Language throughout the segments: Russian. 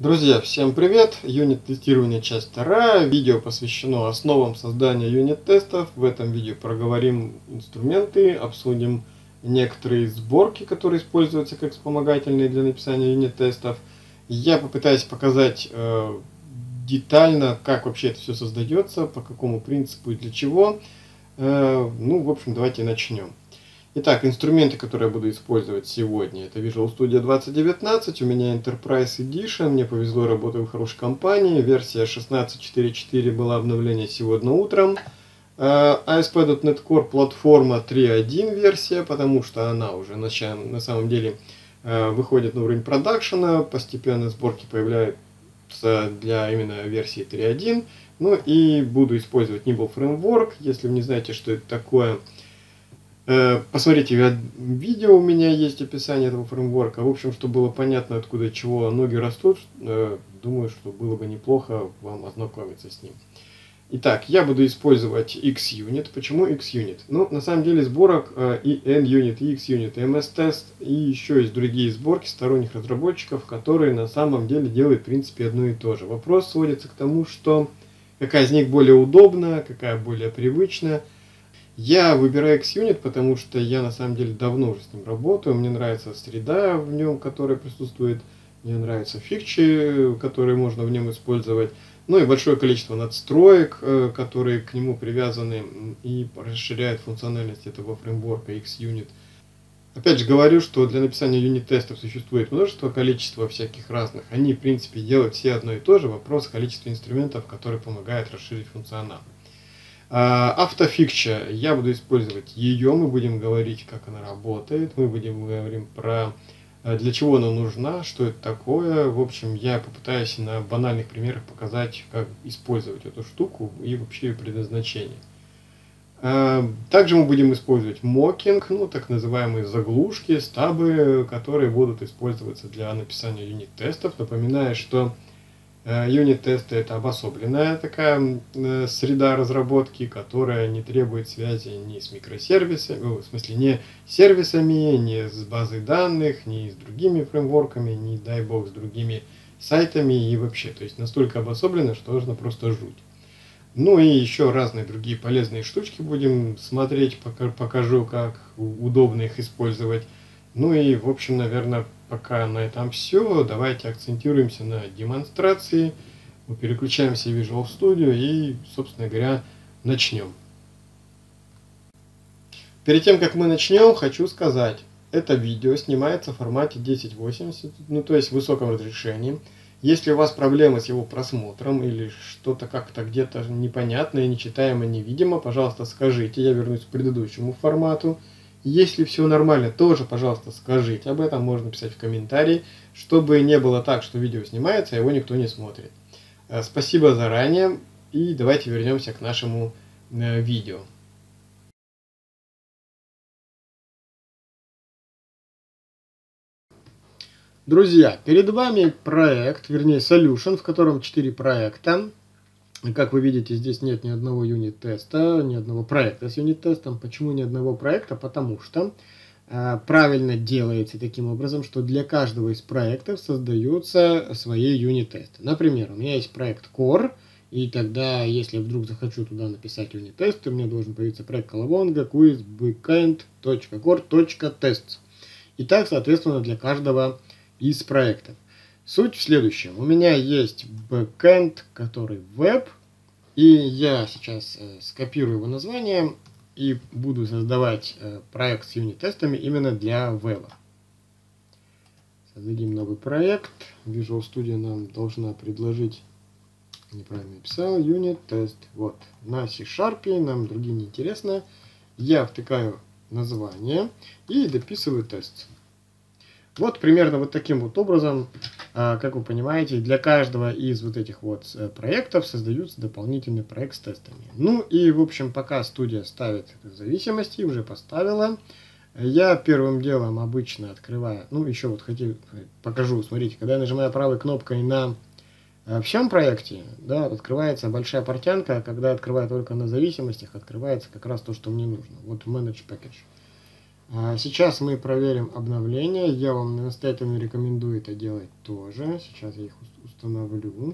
Друзья, всем привет! Юнит-тестирование, часть 2. Видео посвящено основам создания юнит-тестов. В этом видео проговорим инструменты, обсудим некоторые сборки, которые используются как вспомогательные для написания юнит-тестов. Я попытаюсь показать детально, как вообще это все создается, по какому принципу и для чего. В общем, давайте начнем. Итак, инструменты, которые я буду использовать сегодня, это Visual Studio 2019, у меня Enterprise Edition, мне повезло, работаю в хорошей компании, версия 16.4.4 была обновление сегодня утром, ASP.NET Core платформа 3.1 версия, потому что она уже на самом деле выходит на уровень продакшена, постепенно сборки появляются для именно версии 3.1, ну и буду использовать Nimble Framework, если вы не знаете, что это такое. Посмотрите, видео у меня есть описание этого фреймворка. В общем, чтобы было понятно, откуда чего ноги растут, думаю, что было бы неплохо вам ознакомиться с ним. Итак, я буду использовать XUnit. Почему XUnit? Ну, на самом деле сборок и NUnit, и XUnit, и MS-Test, и еще есть другие сборки сторонних разработчиков, которые на самом деле делают в принципе одно и то же. Вопрос сводится к тому, что какая из них более удобна, какая более привычна. Я выбираю XUnit, потому что я на самом деле давно уже с ним работаю. Мне нравится среда в нем, которая присутствует. Мне нравятся фичи, которые можно в нем использовать. Ну и большое количество надстроек, которые к нему привязаны и расширяют функциональность этого фреймворка XUnit. Опять же говорю, что для написания юнит-тестов существует множество количества всяких разных. Они в принципе делают все одно и то же. Вопрос количества инструментов, которые помогают расширить функционал. Автофикча, я буду использовать ее, мы будем говорить, как она работает, мы будем говорить про для чего она нужна, что это такое. В общем, я попытаюсь на банальных примерах показать, как использовать эту штуку и вообще ее предназначение. Также мы будем использовать мокинг, так называемые заглушки, стабы, которые будут использоваться для написания юнит-тестов. Напоминаю, что юнит-тесты это обособленная такая среда разработки, которая не требует связи ни с микросервисами, в смысле не с сервисами, не с базой данных, ни с другими фреймворками, ни, дай бог, с другими сайтами и вообще. То есть настолько обособлено, что можно просто жуть. Ну и еще разные другие полезные штучки будем смотреть, покажу, как удобно их использовать. Ну и, в общем, наверное, пока на этом все. Давайте акцентируемся на демонстрации. Мы переключаемся в Visual Studio и, собственно говоря, начнем. Перед тем, как мы начнем, хочу сказать, это видео снимается в формате 1080, то есть в высоком разрешении. Если у вас проблемы с его просмотром или что-то как-то где-то непонятно, нечитаемо, невидимо, пожалуйста, скажите, я вернусь к предыдущему формату. Если все нормально, тоже, пожалуйста, скажите об этом, можно писать в комментарии, чтобы не было так, что видео снимается, а его никто не смотрит. Спасибо заранее, и давайте вернемся к нашему видео. Друзья, перед вами проект, вернее solution, в котором 4 проекта. Как вы видите, здесь нет ни одного юнит-теста, ни одного проекта с юнит-тестом. Почему ни одного проекта? Потому что правильно делается таким образом, что для каждого из проектов создаются свои юнит-тесты. Например, у меня есть проект Core, и тогда, если я вдруг захочу туда написать юнит-тест, у меня должен появиться проект колобонга quizbackend.core.tests. И так, соответственно, для каждого из проектов. Суть в следующем. У меня есть backend, который веб, и я сейчас скопирую его название и буду создавать проект с юнит-тестами именно для веба. Создадим новый проект. Visual Studio нам должна предложить, неправильно написал, юнит-тест. Вот, на C-Sharp, нам другие не интересно. Я втыкаю название и дописываю тест. Вот примерно вот таким вот образом, как вы понимаете, для каждого из вот этих вот проектов создаются дополнительный проект с тестами. Ну и, в общем, пока студия ставит зависимости, уже поставила, я первым делом обычно открываю, еще вот покажу, смотрите, когда я нажимаю правой кнопкой на всем проекте, да, открывается большая портянка, а когда я открываю только на зависимостях, открывается как раз то, что мне нужно. Вот Manage Package. Сейчас мы проверим обновления. Я вам настоятельно рекомендую это делать тоже. Сейчас я их установлю.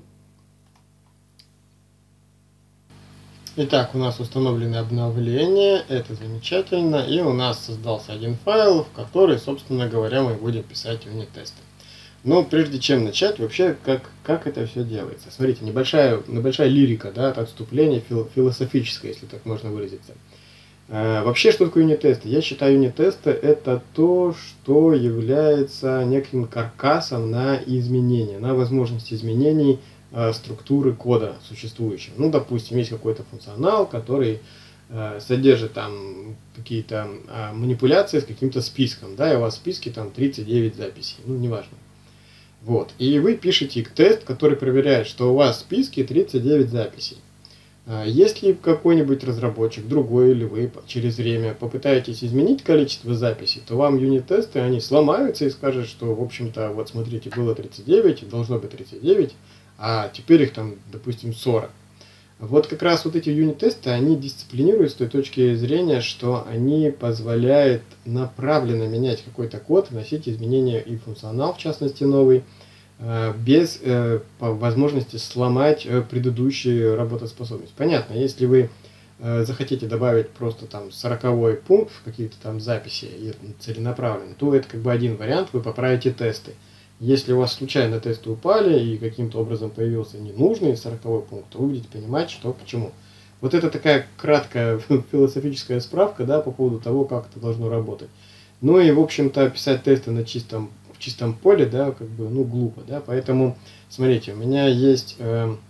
Итак, у нас установлены обновления, это замечательно, и у нас создался один файл, в который, собственно говоря, мы будем писать юнит-тесты. Но прежде чем начать, вообще, как это все делается. Смотрите, небольшая лирика, да, отступление философическое, если так можно выразиться. Вообще, что такое юнит-тесты? Я считаю, юнит-тесты это то, что является неким каркасом на изменения, на возможность изменений структуры кода существующего. Ну, допустим, есть какой-то функционал, который содержит там какие-то манипуляции с каким-то списком, да, и у вас в списке там 39 записей, ну, неважно. Вот, и вы пишете тест, который проверяет, что у вас в списке 39 записей. Если какой-нибудь разработчик, другой или вы через время попытаетесь изменить количество записей, то вам юнит-тесты, они сломаются и скажут, что, в общем-то, вот смотрите, было 39, должно быть 39, а теперь их там, допустим, 40. Вот как раз вот эти юнит-тесты, они дисциплинируют с той точки зрения, что они позволяют направленно менять какой-то код, вносить изменения и функционал, в частности, новый, без возможности сломать предыдущую работоспособность. Понятно, если вы захотите добавить просто там 40-й пункт в какие-то там записи целенаправленно, то это как бы один вариант, вы поправите тесты. Если у вас случайно тесты упали и каким-то образом появился ненужный 40-й пункт, то вы будете понимать, что к чему. Вот это такая краткая философическая справка, да, по поводу того, как это должно работать. Ну и, в общем-то, писать тесты в чистом поле, да, как бы, ну, глупо, да, поэтому, смотрите, у меня есть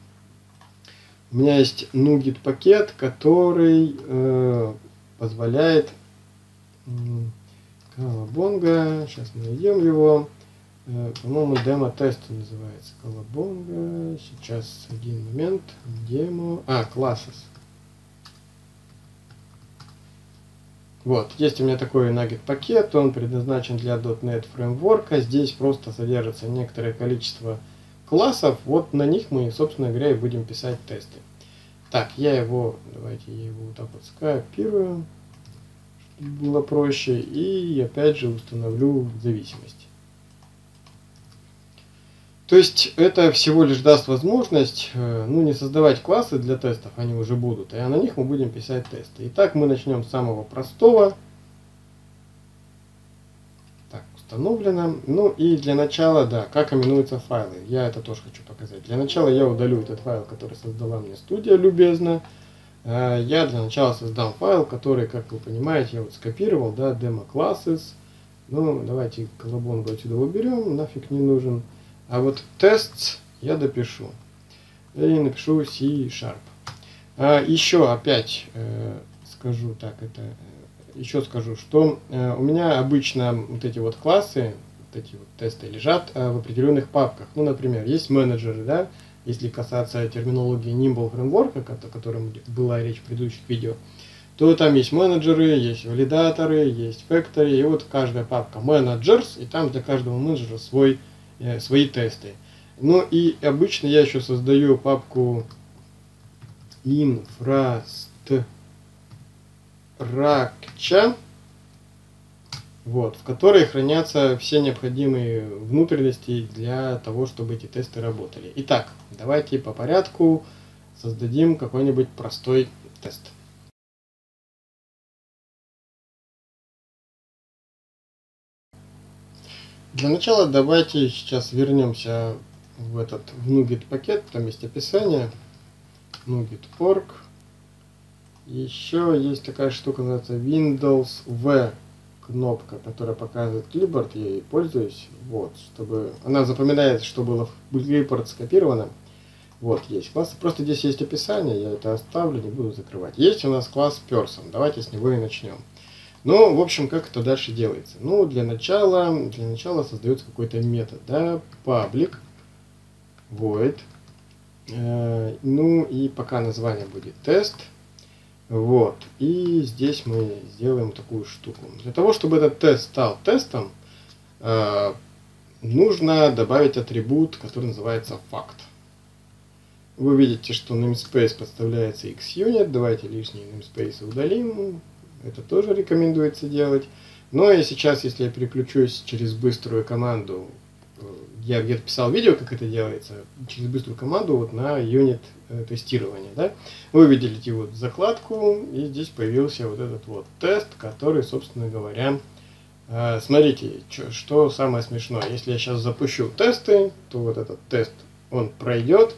NuGet пакет, который позволяет Колобонга, сейчас мы найдем его, по-моему, демо-тест называется, Колобонга, сейчас, один момент, демо, classes. Вот, есть у меня такой NuGet пакет, он предназначен для .NET фреймворка, здесь просто содержится некоторое количество классов, вот на них мы, собственно говоря, и будем писать тесты. Так, давайте я его вот так вот скопирую, чтобы было проще, и опять же установлю зависимость. То есть это всего лишь даст возможность, ну, не создавать классы для тестов, они уже будут, а на них мы будем писать тесты. Итак, мы начнем с самого простого. Так, установлено. Ну и для начала, да, как именуются файлы. Я это тоже хочу показать. Для начала я удалю этот файл, который создала мне студия любезно. Я для начала создам файл, который, как вы понимаете, я вот скопировал, да, demo classes. Ну, давайте колобонгу отсюда уберем, нафиг не нужен. А вот тест я допишу. И напишу C#. Еще опять скажу, что у меня обычно вот эти вот классы, вот эти вот тесты лежат в определенных папках. Ну, например, есть менеджеры, да, если касаться терминологии Nimble фреймворка, о котором была речь в предыдущих видео, то там есть менеджеры, есть валидаторы, есть factory, и вот каждая папка managers, и там для каждого менеджера свои тесты. Ну и обычно я еще создаю папку infrastructure, вот, в которой хранятся все необходимые внутренности для того, чтобы эти тесты работали. Итак, давайте по порядку создадим какой-нибудь простой тест. Для начала давайте сейчас вернемся в NuGet пакет, там есть описание, NuGet.org. Еще есть такая штука, называется Windows V кнопка, которая показывает clipboard, я ей пользуюсь, вот, чтобы она запоминает, что было в clipboard скопировано. Вот, есть классы, просто здесь есть описание, я это оставлю, не буду закрывать. Есть у нас класс Person, давайте с него и начнем. Ну, в общем, как это дальше делается? Ну, для начала создается какой-то метод, да, public, void, ну и пока название будет тест, вот, и здесь мы сделаем такую штуку. Для того, чтобы этот тест стал тестом, нужно добавить атрибут, который называется fact. Вы видите, что namespace подставляется xUnit, давайте лишние namespace удалим. Это тоже рекомендуется делать. Но и сейчас, если я переключусь через быструю команду, я где-то писал видео, как это делается, через быструю команду вот на юнит тестирование, да, вы видите вот закладку, и здесь появился вот этот вот тест, который, собственно говоря, смотрите, что самое смешное. Если я сейчас запущу тесты, то вот этот тест, он пройдет.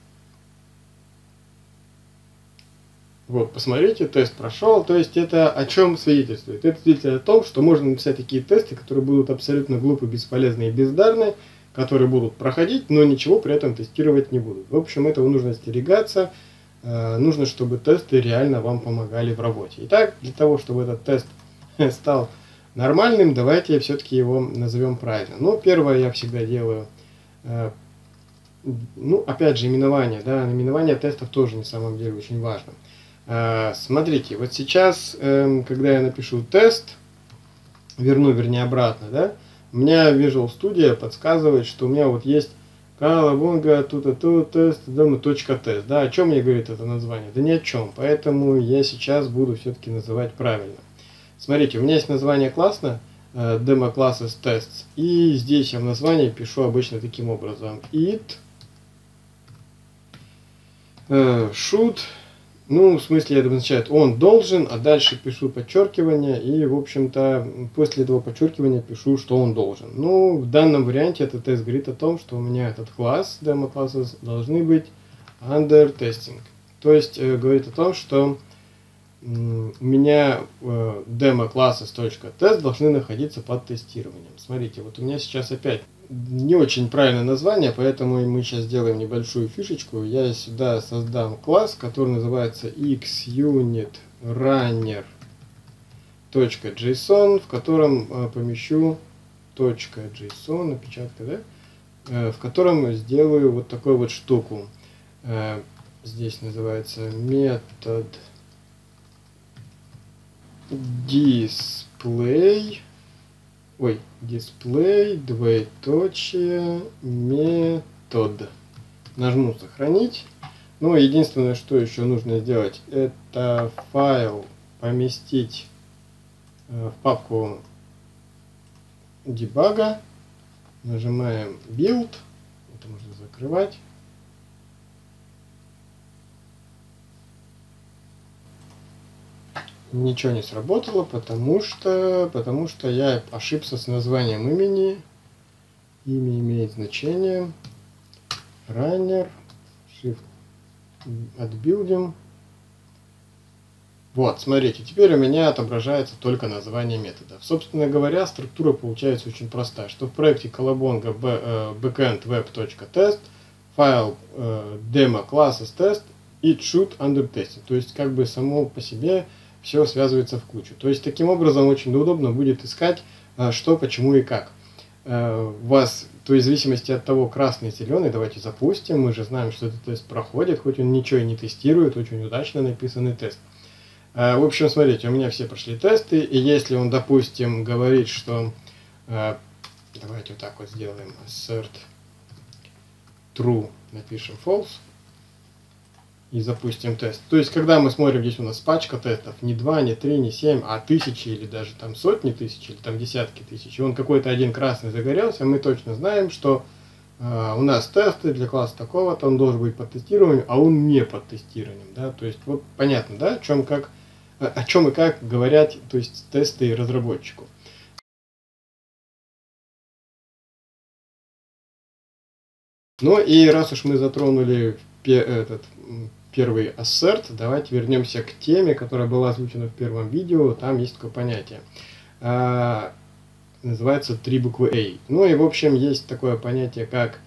Вот, посмотрите, тест прошел. То есть это о чем свидетельствует? Это свидетельствует о том, что можно написать такие тесты, которые будут абсолютно глупы, бесполезны и бездарны, которые будут проходить, но ничего при этом тестировать не будут. В общем, этого нужно остерегаться. Нужно, чтобы тесты реально вам помогали в работе. Итак, для того, чтобы этот тест стал нормальным, давайте все-таки его назовем правильно. Ну, первое я всегда делаю, ну, опять же, именование. Да, именование тестов тоже на самом деле очень важно. Смотрите, вот сейчас, когда я напишу тест, вернее обратно, да, у меня Visual Studio подсказывает, что у меня вот есть колобонга, тест, .тест. Да, о чем мне говорит это название? Да ни о чем. Поэтому я сейчас буду все-таки называть правильно. Смотрите, у меня есть название класса, demo classes tests, и здесь я в названии пишу обычно таким образом: it should, ну, в смысле это означает он должен, а дальше пишу подчеркивание, и, в общем-то, после этого подчеркивания пишу, что он должен. Ну, в данном варианте этот тест говорит о том, что у меня этот класс, demo classes, должны быть under testing. То есть, говорит о том, что у меня demo classes.test должны находиться под тестированием. Смотрите, вот у меня сейчас опять не очень правильное название, поэтому мы сейчас сделаем небольшую фишечку. Я сюда создам класс, который называется xUnitRunner.json, в котором помещу .json, опечатка, да? В котором сделаю вот такую вот штуку. Здесь называется метод display, двоеточие, метод. Нажму сохранить. Ну, единственное, что еще нужно сделать, это файл поместить в папку дебага. Нажимаем build. Это можно закрывать. Ничего не сработало, потому что я ошибся с названием имени. Имя имеет значение. Runner. Shift. Отбилдим. Вот, смотрите, теперь у меня отображается только название методов. Собственно говоря, структура получается очень простая. Что в проекте колобонга backendweb.test, файл demo classes test и should under testing. То есть как бы само по себе все связывается в кучу. То есть таким образом очень удобно будет искать что, почему и как. У вас, то есть в зависимости от того, красный, зеленый, давайте запустим. Мы же знаем, что этот тест проходит, хоть он ничего и не тестирует, очень удачно написанный тест. В общем, смотрите, у меня все прошли тесты, и если он, допустим, говорит, что давайте вот так вот сделаем assert true, напишем false и запустим тест. То есть, когда мы смотрим, здесь у нас пачка тестов, не 2, не 3, не 7, а тысячи или даже там сотни тысяч, или там десятки тысяч, и он какой-то один красный загорелся, мы точно знаем, что у нас тесты для класса такого-то, он должен быть под тестированием, а он не под тестированием. Да? То есть, вот понятно, да, о чем и как говорят, то есть тесты разработчику. Ну и раз уж мы затронули этот первый assert, давайте вернемся к теме, которая была озвучена в первом видео. Там есть такое понятие. Называется 3 буквы A. Ну и в общем есть такое понятие, как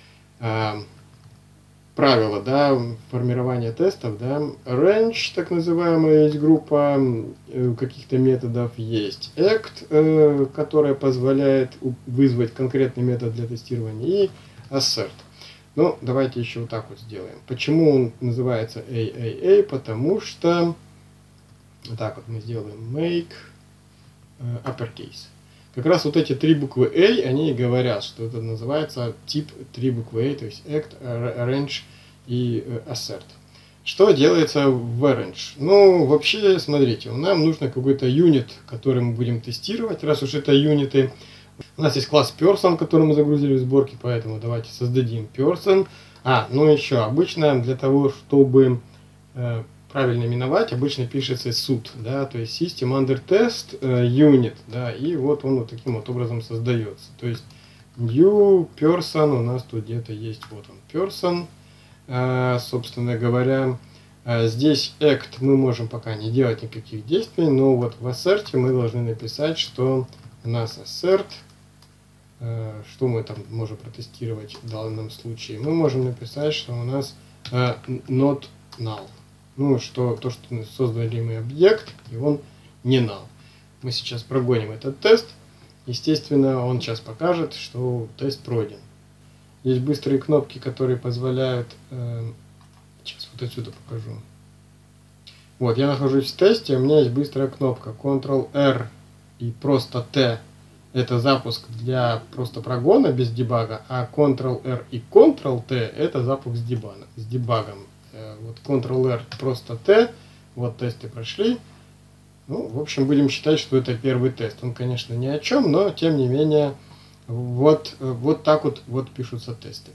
правило, да, формирования тестов, да, range, так называемая, есть группа каких-то методов, есть act, которая позволяет вызвать конкретный метод для тестирования, и assert. Ну, давайте еще вот так вот сделаем. Почему он называется AAA? Потому что вот так вот мы сделаем make uppercase. Как раз вот эти три буквы A, они говорят, что это называется тип 3 буквы A, то есть act, arrange и assert. Что делается в Orange? Ну, вообще, смотрите, нам нужно какой-то юнит, который мы будем тестировать, раз уж это юниты. У нас есть класс Person, который мы загрузили в сборке, поэтому давайте создадим Person. Ну еще, обычно для того, чтобы правильно именовать, обычно пишется suit, да, то есть System Under Test Unit, да, и вот он вот таким вот образом создается. То есть New Person, у нас тут где-то есть, вот он, Person. Собственно говоря, здесь act мы можем пока не делать никаких действий, но вот в assert мы должны написать, что у нас assert, что мы там можем протестировать в данном случае. Мы можем написать, что у нас not null. Ну, что то, что создали мы объект, и он не null. Мы сейчас прогоним этот тест. Естественно, он сейчас покажет, что тест пройден. Есть быстрые кнопки, которые позволяют... Сейчас вот отсюда покажу. Вот, я нахожусь в тесте, у меня есть быстрая кнопка Ctrl-R и просто T. Это запуск для просто прогона без дебага, а Ctrl-R и Ctrl-T это запуск с дебагом. Вот Ctrl-R просто T, вот тесты прошли. Ну, в общем, будем считать, что это первый тест. Он, конечно, ни о чем, но тем не менее... Вот так вот пишутся тесты.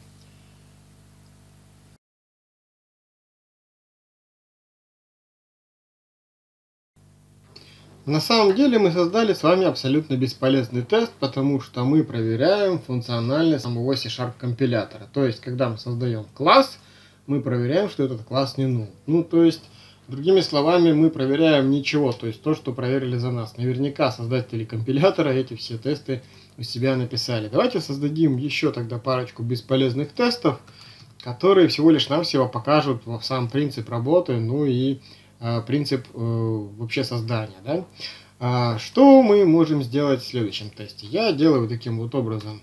На самом деле мы создали с вами абсолютно бесполезный тест, потому что мы проверяем функциональность самого C# компилятора. То есть, когда мы создаем класс, мы проверяем, что этот класс не null. Ну, то есть, другими словами, мы проверяем ничего, то есть то, что проверили за нас. Наверняка создатели компилятора эти все тесты у себя написали. Давайте создадим еще тогда парочку бесполезных тестов, которые всего лишь навсего покажут сам принцип работы, ну и принцип вообще создания. Да? Что мы можем сделать в следующем тесте? Я делаю таким вот образом.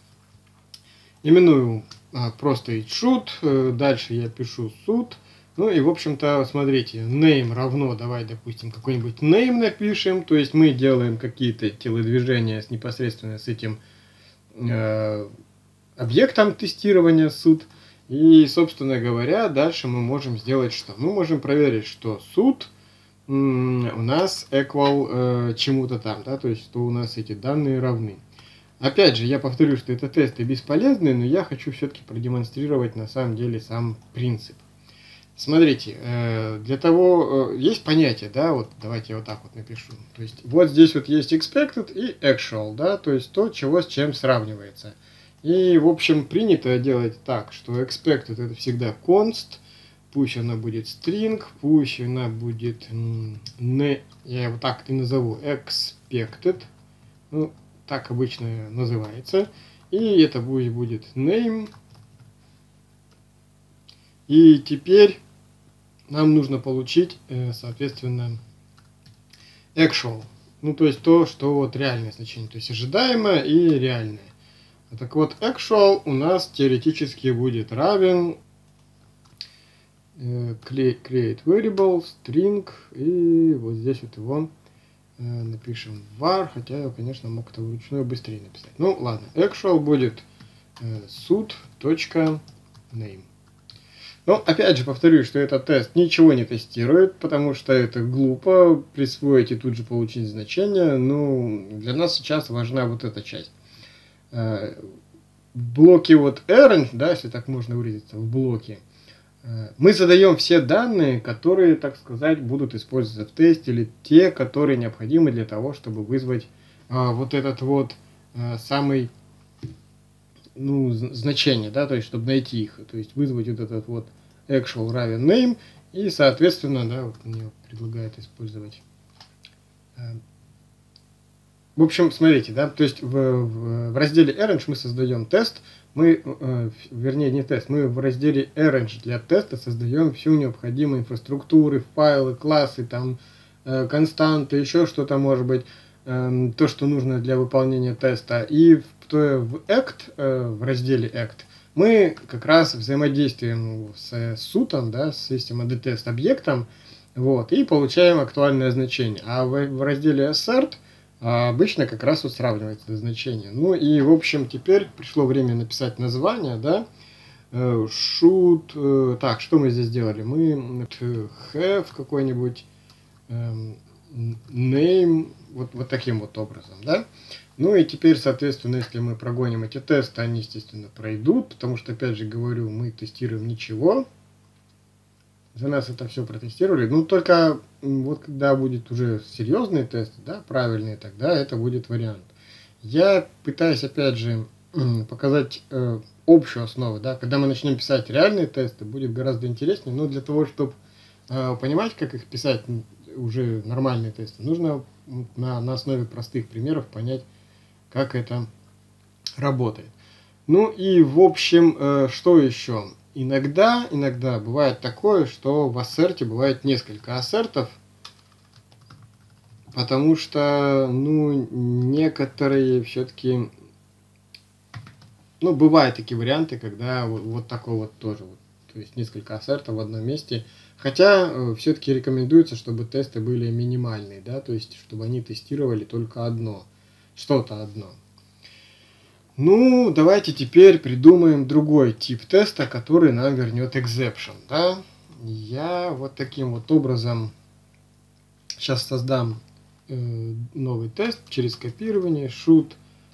Именую просто shoot, дальше я пишу suit. Ну и в общем-то, смотрите, name равно, давай, допустим, какой-нибудь name напишем, то есть мы делаем какие-то телодвижения непосредственно с этим объектом тестирования suit. И, собственно говоря, дальше мы можем сделать что? Мы можем проверить, что suit у нас equal чему-то там, да, то есть что у нас эти данные равны. Опять же, я повторю, что это тесты бесполезные, но я хочу все-таки продемонстрировать на самом деле сам принцип. Смотрите, для того есть понятие, да, вот давайте я вот так вот напишу. То есть вот здесь вот есть expected и actual, да, то есть то, чего с чем сравнивается. И, в общем, принято делать так, что expected это всегда const, пусть она будет string, пусть она будет, я его так и назову, expected, ну, так обычно называется. И это будет name. И теперь нам нужно получить, соответственно, actual. Ну, то есть то, что вот реальное значение, то есть ожидаемое и реальное. Так вот, actual у нас теоретически будет равен create variable, string, и вот здесь вот его напишем var, хотя я, конечно, мог это вручную быстрее написать. Ну, ладно, actual будет suit.name. Но, опять же, повторюсь, что этот тест ничего не тестирует, потому что это глупо присвоить и тут же получить значение. Ну, для нас сейчас важна вот эта часть. В блоке вот errand, да, если так можно выразиться, в блоке, мы задаем все данные, которые, так сказать, будут использоваться в тесте, или те, которые необходимы для того, чтобы вызвать вот этот вот самый, ну, значение, да, то есть, чтобы найти их, то есть, вызвать вот этот вот actual равен name, и, соответственно, да, вот мне предлагают использовать. В общем, смотрите, да, то есть в разделе Arrange мы создаем тест, вернее не тест, мы в разделе Arrange для теста создаем всю необходимую инфраструктуру, файлы, классы, там, константы, еще что-то может быть, то, что нужно для выполнения теста. И в Act, в разделе Act, мы как раз взаимодействуем с suit, да, с System Under Test объектом, вот, и получаем актуальное значение. А в разделе Assert обычно как раз вот сравнивается это значение. Ну и, в общем, теперь пришло время написать название, да. should, так, что мы здесь сделали? Мы have какой-нибудь name, вот таким вот образом, да? Ну и теперь, соответственно, если мы прогоним эти тесты, они, естественно, пройдут, потому что, опять же говорю, мы тестируем ничего. За нас это все протестировали. Ну, только вот когда будет уже серьезные тесты, да, правильные, тогда это будет вариант. Я пытаюсь, опять же, показать общую основу, да, когда мы начнем писать реальные тесты, будет гораздо интереснее, но для того, чтобы понимать, как их писать, уже нормальные тесты, нужно на основе простых примеров понять, как это работает. Ну и в общем, что еще? Иногда бывает такое, что в ассерте бывает несколько ассертов, потому что, ну, некоторые все-таки, ну, бывают такие варианты, когда вот такой вот тоже, вот, то есть несколько ассертов в одном месте. Хотя все-таки рекомендуется, чтобы тесты были минимальные, да, то есть чтобы они тестировали только одно, что-то одно. Ну, давайте теперь придумаем другой тип теста, который нам вернет exception, да. Я вот таким вот образом сейчас создам новый тест через копирование should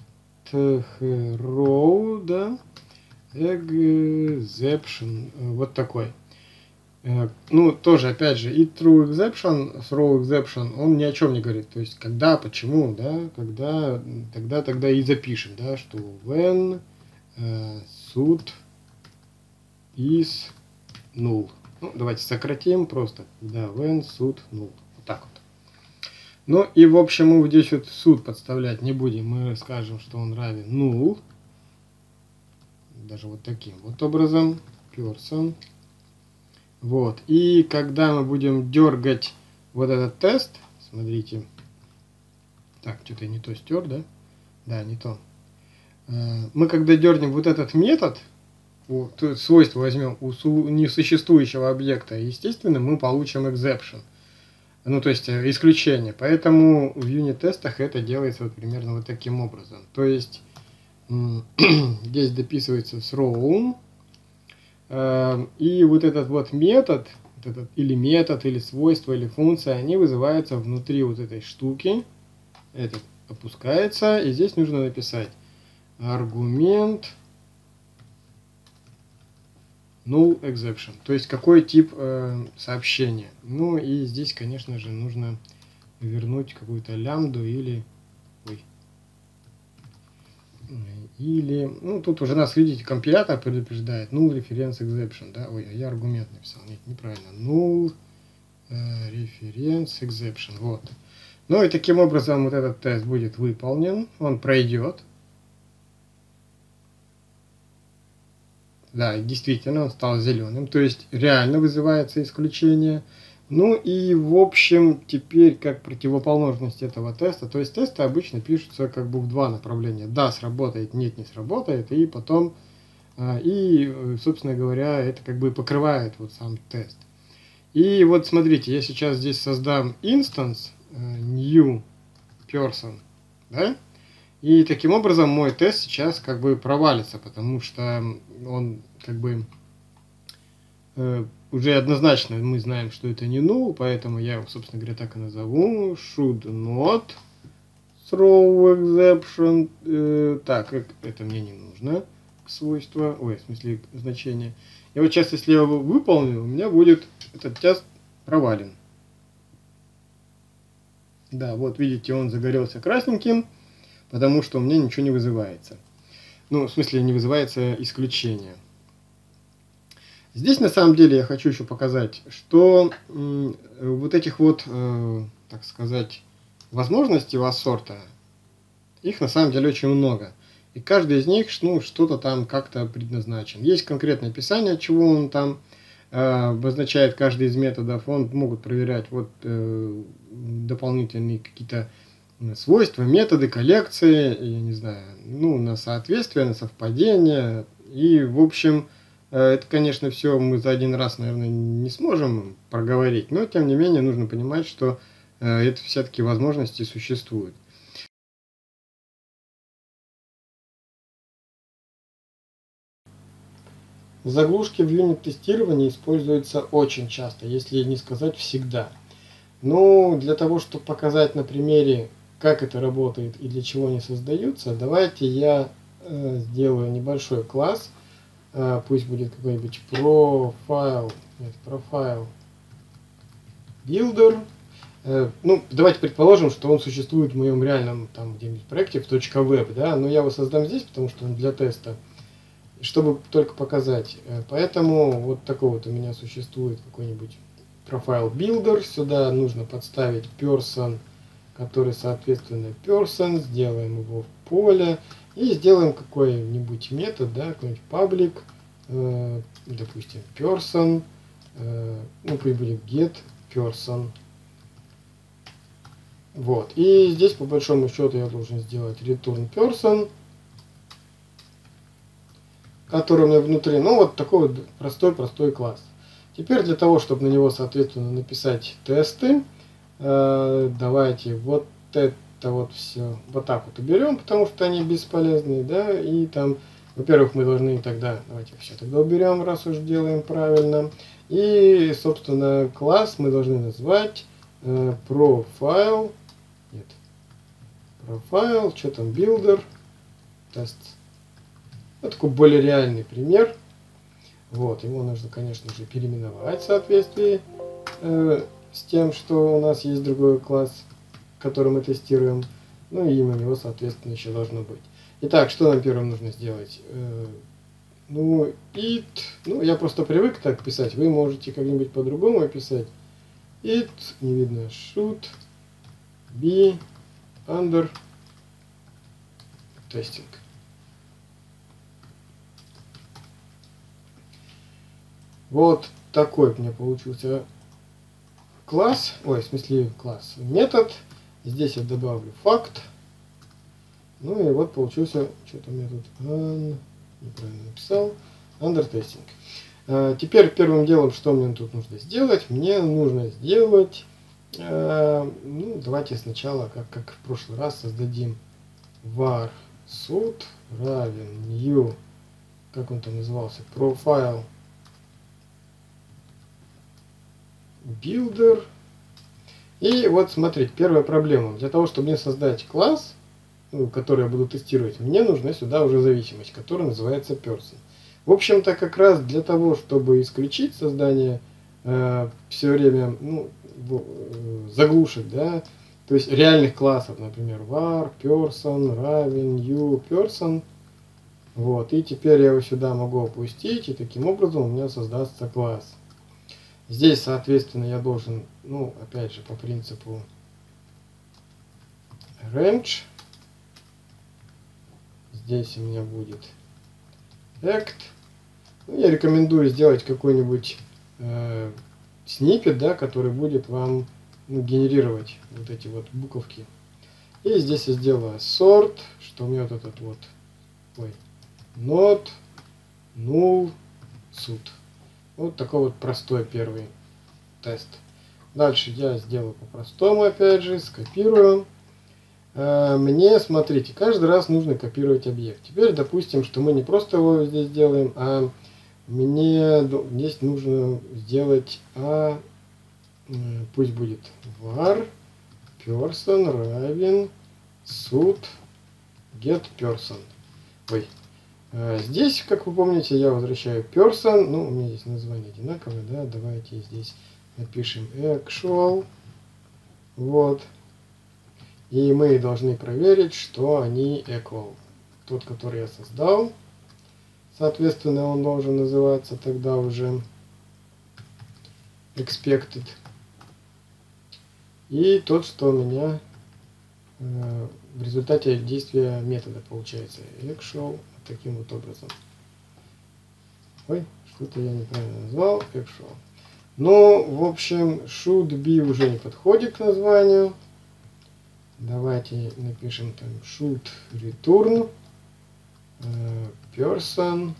throw, да, exception, вот такой. Ну, тоже, опять же, и true exception, throw exception, он ни о чем не говорит. То есть, когда, почему, да, когда, тогда и запишем, да, что when should is null. Ну, давайте сократим просто, да, when should null. Вот так вот. Ну, и, в общем, мы здесь вот should подставлять не будем. Мы скажем, что он равен null. Даже вот таким вот образом. Person. Вот. И когда мы будем дергать вот этот тест, смотрите. Так, что-то я не то стер, да? Да, не то. Мы когда дернем вот этот метод, свойство возьмем у несуществующего объекта, естественно, мы получим exception. Ну, то есть исключение. Поэтому в юнит-тестах это делается вот примерно вот таким образом. То есть здесь дописывается throw. И вот этот вот метод, или метод, или свойство, или функция, они вызываются внутри вот этой штуки. Этот опускается, и здесь нужно написать аргумент null exception. То есть какой тип сообщения. Ну и здесь, конечно же, нужно вернуть какую-то лямбду или... ну, тут уже нас, видите, компилятор предупреждает null reference exception, да, ой, я аргумент написал, нет, неправильно, null reference exception, вот. Ну и таким образом вот этот тест будет выполнен, он пройдет. Да, действительно, он стал зеленым, то есть реально вызывается исключение. Ну и в общем, теперь как противоположность этого теста, то есть тесты обычно пишутся как бы в два направления. Да, сработает, нет, не сработает, и потом, собственно говоря, это как бы покрывает вот сам тест. И вот смотрите, я сейчас здесь создам instance new person, да? И таким образом мой тест сейчас как бы провалится, потому что он как бы уже однозначно мы знаем, что это не null, поэтому я его, собственно говоря, так и назову. Should not throw exception. Так, это мне не нужно. Свойство, ой, в смысле значение. И вот сейчас, если я его выполню, у меня будет этот тест провален. Да, вот видите, он загорелся красненьким, потому что у меня ничего не вызывается. Ну, в смысле, не вызывается исключение. Здесь, на самом деле, я хочу еще показать, что вот этих вот, так сказать, возможностей у ассорта, их на самом деле очень много. И каждый из них, ну, что-то там как-то предназначен. Есть конкретное описание, чего он там обозначает каждый из методов. Он могут проверять вот дополнительные какие-то свойства, методы, коллекции, я не знаю, ну, на соответствие, на совпадение. И, в общем, это, конечно, все мы за один раз, наверное, не сможем проговорить, но, тем не менее, нужно понимать, что это все-таки возможности существуют. Заглушки в юнит-тестировании используются очень часто, если не сказать всегда. Но для того, чтобы показать на примере, как это работает и для чего они создаются, давайте я сделаю небольшой класс. Пусть будет какой-нибудь profile builder. Ну, давайте предположим, что он существует в моем реальном там где-нибудь проекте в .web, да, но я его создам здесь, потому что он для теста, чтобы только показать. Поэтому вот такой вот у меня существует какой-нибудь profile builder. Сюда нужно подставить person, который соответственно person, сделаем его в поле и сделаем какой-нибудь метод, да, какой-нибудь public, допустим, person, ну, пусть будет get person. Вот. И здесь по большому счету я должен сделать return person, который у меня внутри. Ну, вот такой вот простой класс. Теперь для того, чтобы на него, соответственно, написать тесты, давайте вот это вот все вот так вот уберем, потому что они бесполезные, да, и там, во-первых, мы должны тогда, давайте все тогда уберем, раз уж делаем правильно, и, собственно, класс мы должны назвать profile, нет, profile, что там, builder, тест. Вот такой более реальный пример. Вот, его нужно, конечно же, переименовать в соответствии с тем, что у нас есть другой класс, который мы тестируем. Ну и имя у него, соответственно, еще должно быть. Итак, что нам первым нужно сделать? Ну, it, ну, я просто привык так писать. Вы можете как-нибудь по-другому писать. It, не видно, should be under testing. Вот такой у меня получился класс, ой, в смысле класс, метод. Здесь я добавлю факт. Ну и вот получился, что-то у меня тут неправильно написал, under testing. Теперь первым делом, что мне тут нужно сделать? Мне нужно сделать, ну, давайте сначала, как в прошлый раз, создадим var sud равен new, как он там назывался, profile builder. И вот смотрите, первая проблема. Для того, чтобы мне создать класс, который я буду тестировать, мне нужна сюда уже зависимость, которая называется person. В общем-то, как раз для того, чтобы исключить создание все время заглушек, да, то есть реальных классов, например, var, person, равен, new, person. Вот, и теперь я его сюда могу опустить, и таким образом у меня создастся класс. Здесь, соответственно, я должен, ну, опять же, по принципу range. Здесь у меня будет act. Ну, я рекомендую сделать какой-нибудь сниппет, да, который будет вам генерировать вот эти вот буковки. И здесь я сделаю sort, что у меня вот этот вот, not, null, sud. Вот такой вот простой первый тест. Дальше я сделаю по-простому, опять же, скопирую. Мне, смотрите, каждый раз нужно копировать объект. Теперь допустим, что мы не просто его здесь делаем, а мне здесь нужно сделать, пусть будет var person равен sud get person. Здесь, как вы помните, я возвращаю person, ну, у меня здесь название одинаковое, да, давайте здесь напишем actual, вот, и мы должны проверить, что они equal. Тот, который я создал, соответственно, он должен называться тогда уже expected, и тот, что у меня в результате действия метода получается actual. Таким вот образом. Ой, что-то я неправильно назвал. Actual. Но, в общем, should be уже не подходит к названию. Давайте напишем там should return person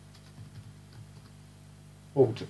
object.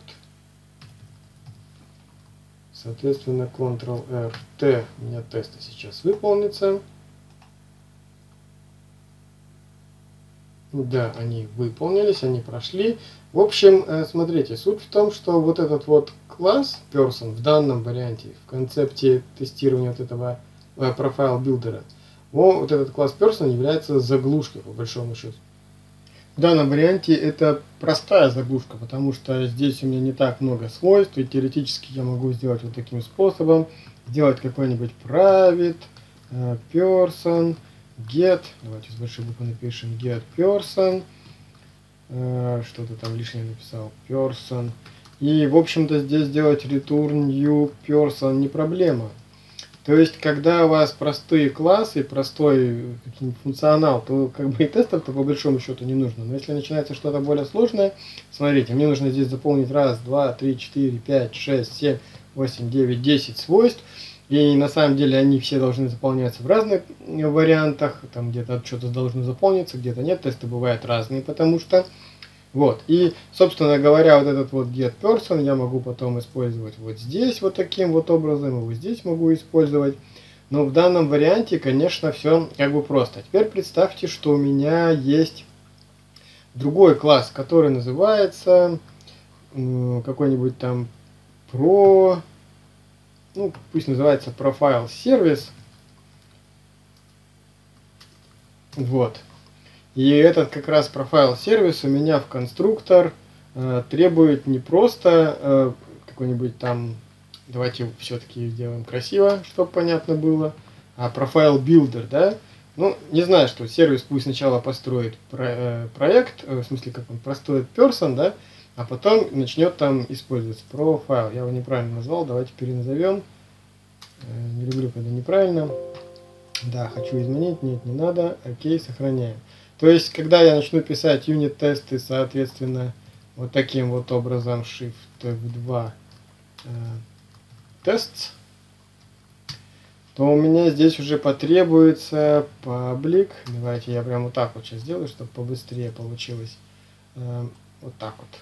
Соответственно, Ctrl-R-T у меня тесты сейчас выполнится. Да, они выполнились, они прошли. В общем, смотрите, суть в том, что вот этот вот класс person в данном варианте, в концепте тестирования вот этого profile билдера, вот этот класс person является заглушкой, по большому счету. В данном варианте это простая заглушка, потому что здесь у меня не так много свойств, и теоретически я могу сделать вот таким способом, сделать какой-нибудь private, person, get, давайте с большой буквы напишем get person, что-то там лишнее написал, person, и в общем-то здесь сделать return new person не проблема. То есть, когда у вас простые классы, простой функционал, то как бы и тестов-то по большому счету не нужно. Но если начинается что-то более сложное, смотрите, мне нужно здесь заполнить 1, 2, 3, 4, 5, 6, 7, 8, 9, 10 свойств. И на самом деле они все должны заполняться в разных вариантах. Там где-то что-то должно заполниться, где-то нет. Тесты бывают разные, потому что... Вот, и, собственно говоря, вот этот вот getPerson я могу потом использовать вот здесь вот таким вот образом, и вот здесь могу использовать. Но в данном варианте, конечно, все как бы просто. Теперь представьте, что у меня есть другой класс, который называется какой-нибудь там ну, пусть называется Profile Service. Вот. И этот как раз профайл сервис у меня в конструктор требует не просто какой-нибудь там, давайте все-таки сделаем красиво, чтобы понятно было, а профайл билдер, да? Ну, не знаю, что сервис пусть сначала построит проект, в смысле, как он построит person, да, а потом начнет там использоваться профайл. Я его неправильно назвал, давайте переназовем. Не люблю, когда неправильно. Да, хочу изменить, нет, не надо, окей, сохраняем. То есть, когда я начну писать юнит-тесты, соответственно, вот таким вот образом, Shift F2 тест, то у меня здесь уже потребуется public. Давайте я прямо вот так вот сейчас сделаю, чтобы побыстрее получилось. Вот так вот.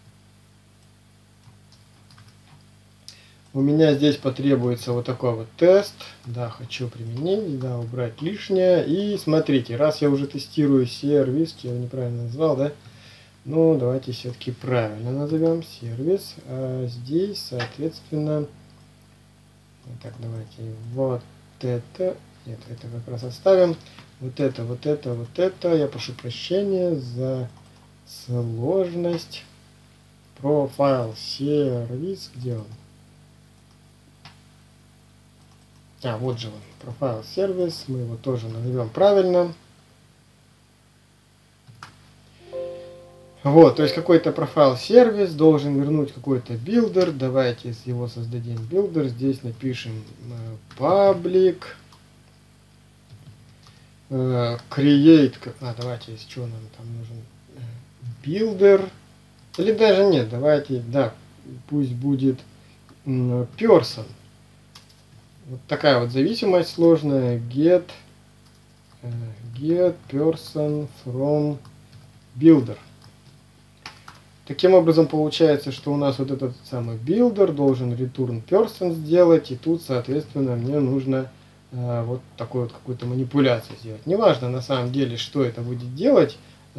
У меня здесь потребуется вот такой вот тест. Да, хочу применить, да, убрать лишнее. И смотрите, раз я уже тестирую сервис, я его неправильно назвал, да? Ну, давайте все-таки правильно назовем сервис. А здесь, соответственно, так, давайте вот это. Нет, это как раз оставим. Вот это, вот это, вот это. Я прошу прощения за сложность. Profile сервис. Где он? Вот же он, Profile сервис, мы его тоже назовем правильно. Вот, то есть какой-то Profile сервис должен вернуть какой-то билдер. Давайте его создадим билдер. Здесь напишем public create. Давайте, из чего нам там нужен builder. Или даже нет, давайте, да, пусть будет person. Вот такая вот зависимость сложная. Get person from builder. Таким образом получается, что у нас вот этот самый builder должен return person сделать. И тут, соответственно, мне нужно вот такую вот какую-то манипуляцию сделать. Неважно на самом деле, что это будет делать.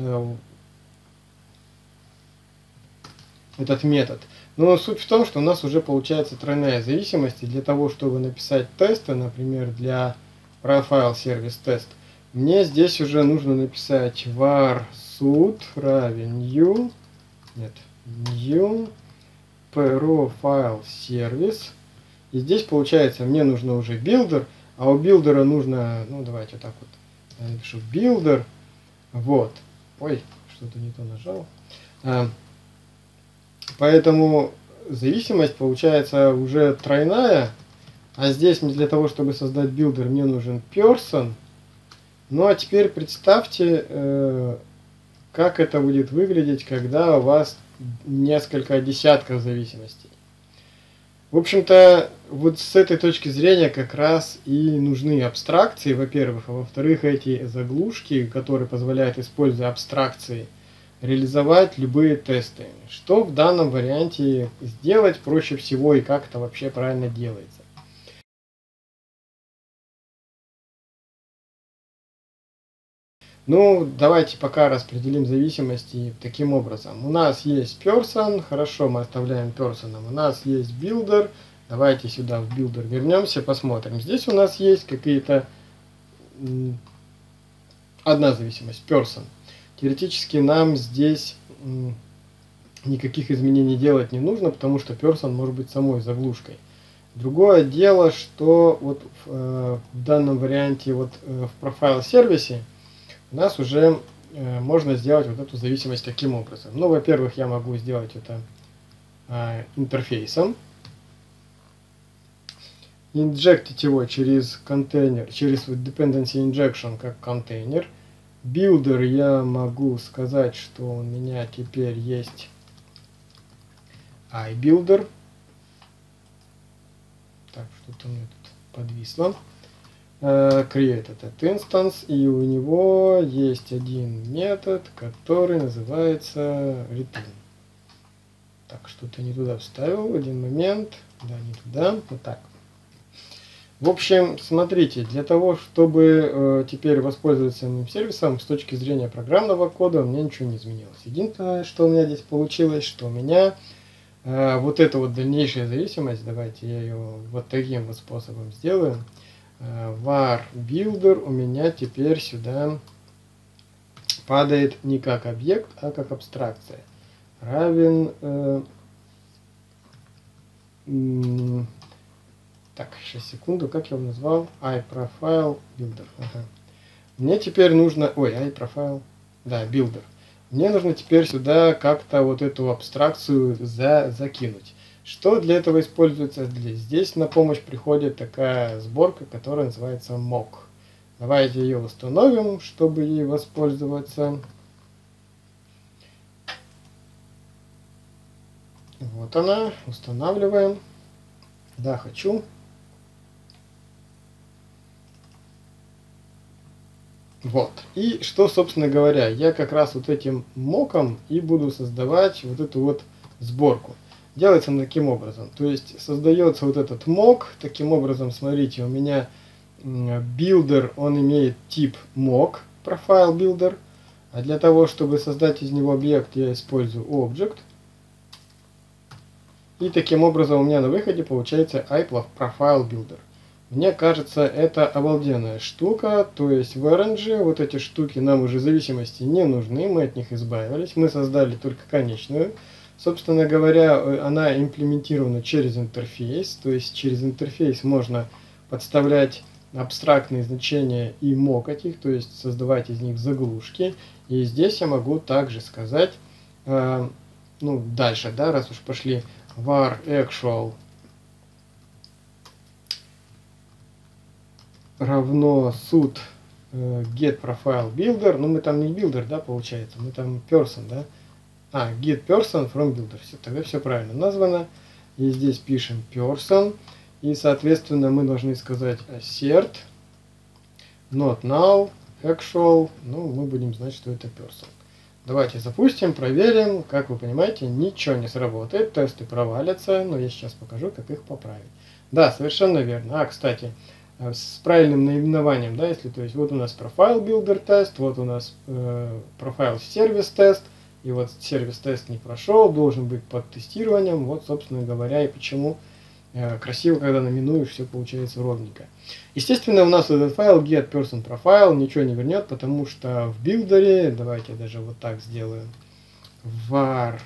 Этот метод. Но суть в том, что у нас уже получается тройная зависимость. И для того, чтобы написать тесты, например, для Profile Service Test, мне здесь уже нужно написать var sud равен new, нет, new Profile Service. И здесь получается, мне нужно уже builder, а у билдера нужно, ну давайте вот так вот, я напишу builder, вот, ой, что-то не то нажал. Поэтому зависимость получается уже тройная. А здесь для того, чтобы создать билдер, мне нужен person. Ну а теперь представьте, как это будет выглядеть, когда у вас несколько десятков зависимостей. В общем-то, вот с этой точки зрения как раз и нужны абстракции, во-первых. А во-вторых, эти заглушки, которые позволяют, используя абстракции, реализовать любые тесты. Что в данном варианте сделать проще всего и как это вообще правильно делается. Ну, давайте пока распределим зависимости таким образом. У нас есть person, хорошо, мы оставляем person. У нас есть builder, давайте сюда в builder вернемся, посмотрим. Здесь у нас есть какие-то одна зависимость, person. Теоретически нам здесь никаких изменений делать не нужно, потому что person может быть самой заглушкой. Другое дело, что вот в данном варианте вот в profile сервисе у нас уже можно сделать вот эту зависимость таким образом. Ну, во-первых, я могу сделать это интерфейсом, инжектить его через контейнер, через dependency injection как контейнер. Builder я могу сказать, что у меня теперь есть iBuilder. Так, что-то у меня тут подвисло. Create этот instance, и у него есть один метод, который называется return. Так, что-то не туда вставил, один момент, да, не туда, вот так. В общем, смотрите, для того, чтобы теперь воспользоваться моим сервисом, с точки зрения программного кода, у меня ничего не изменилось. Единственное, что у меня здесь получилось, что у меня вот эта вот дальнейшая зависимость, давайте я ее вот таким вот способом сделаю. Var builder у меня теперь сюда падает не как объект, а как абстракция. Равен... так, сейчас секунду, как я его назвал? iProfile builder. Ага. Мне теперь нужно... Ой, iProfile... Да, builder. Мне нужно теперь сюда как-то вот эту абстракцию закинуть. Что для этого используется? Здесь на помощь приходит такая сборка, которая называется mock. Давайте ее установим, чтобы ей воспользоваться. Вот она. Устанавливаем. Да, хочу. Вот. И что, собственно говоря, я как раз вот этим моком и буду создавать вот эту вот сборку. Делается он таким образом. То есть создается вот этот mock. Таким образом, смотрите, у меня builder, он имеет тип mock, profile builder. А для того, чтобы создать из него объект, я использую object. И таким образом у меня на выходе получается iProfile builder. Мне кажется, это обалденная штука, то есть в Orange вот эти штуки нам уже зависимости не нужны, мы от них избавились, мы создали только конечную. Собственно говоря, она имплементирована через интерфейс, то есть через интерфейс можно подставлять абстрактные значения и мокать их, то есть создавать из них заглушки. И здесь я могу также сказать, ну дальше, да, раз уж пошли, var actual равно suit get profile builder, ну мы там не builder, да, получается, мы там person, да, get person from builder, все, тогда все правильно названо, и здесь пишем person, и соответственно мы должны сказать assert, not null, actual, ну мы будем знать, что это person. Давайте запустим, проверим, как вы понимаете, ничего не сработает, тесты провалятся, но я сейчас покажу, как их поправить. Да, совершенно верно. Кстати, с правильным наименованием, да, если то есть вот у нас profile builder тест, вот у нас profile сервис тест, и вот сервис тест не прошел, должен быть под тестированием, вот собственно говоря и почему красиво, когда номинуешь, все получается ровненько. Естественно, у нас этот файл get person profile ничего не вернет, потому что в билдере, давайте я даже вот так сделаю, var,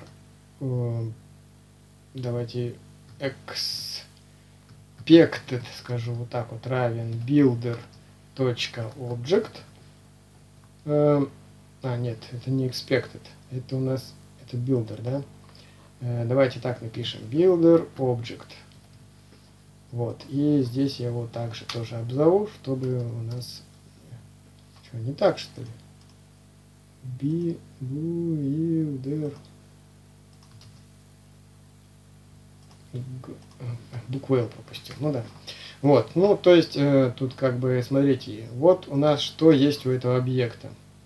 давайте expected, скажу вот так вот, равен builder.object. Нет, это не expected, это у нас, это builder, да? Давайте так напишем, builder object. Вот, и здесь я его также тоже обзову, чтобы у нас... Что, не так, что ли? Builder. Букву L пропустил, ну да. Вот, ну то есть тут как бы, смотрите, вот у нас что есть у этого объекта.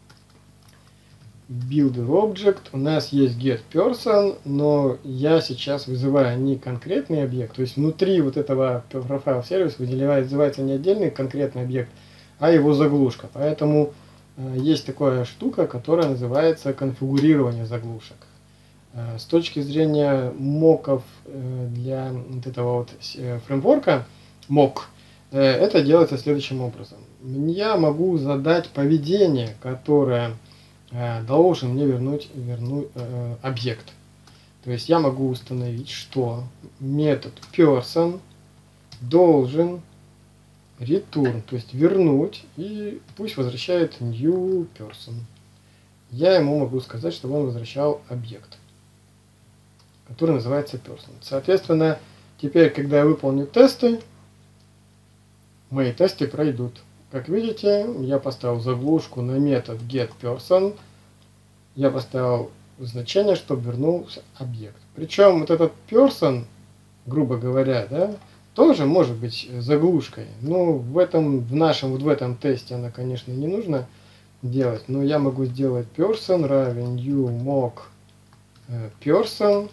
Builder Object, у нас есть getPerson, но я сейчас вызываю не конкретный объект, то есть внутри вот этого profile сервиса вызывается не отдельный конкретный объект, а его заглушка. Поэтому есть такая штука, которая называется конфигурирование заглушек. С точки зрения моков для вот этого вот фреймворка, мок, это делается следующим образом. Я могу задать поведение, которое должен мне вернуть объект. То есть я могу установить, что метод person должен return, то есть вернуть, и пусть возвращает new person. Я ему могу сказать, чтобы он возвращал объект, который называется person. Соответственно, теперь, когда я выполню тесты, мои тесты пройдут. Как видите, я поставил заглушку на метод getPerson, я поставил значение, чтобы вернулся объект. Причем вот этот person, грубо говоря, да, тоже может быть заглушкой. Но в этом тесте она, конечно, не нужно делать. Но я могу сделать person равен new mock person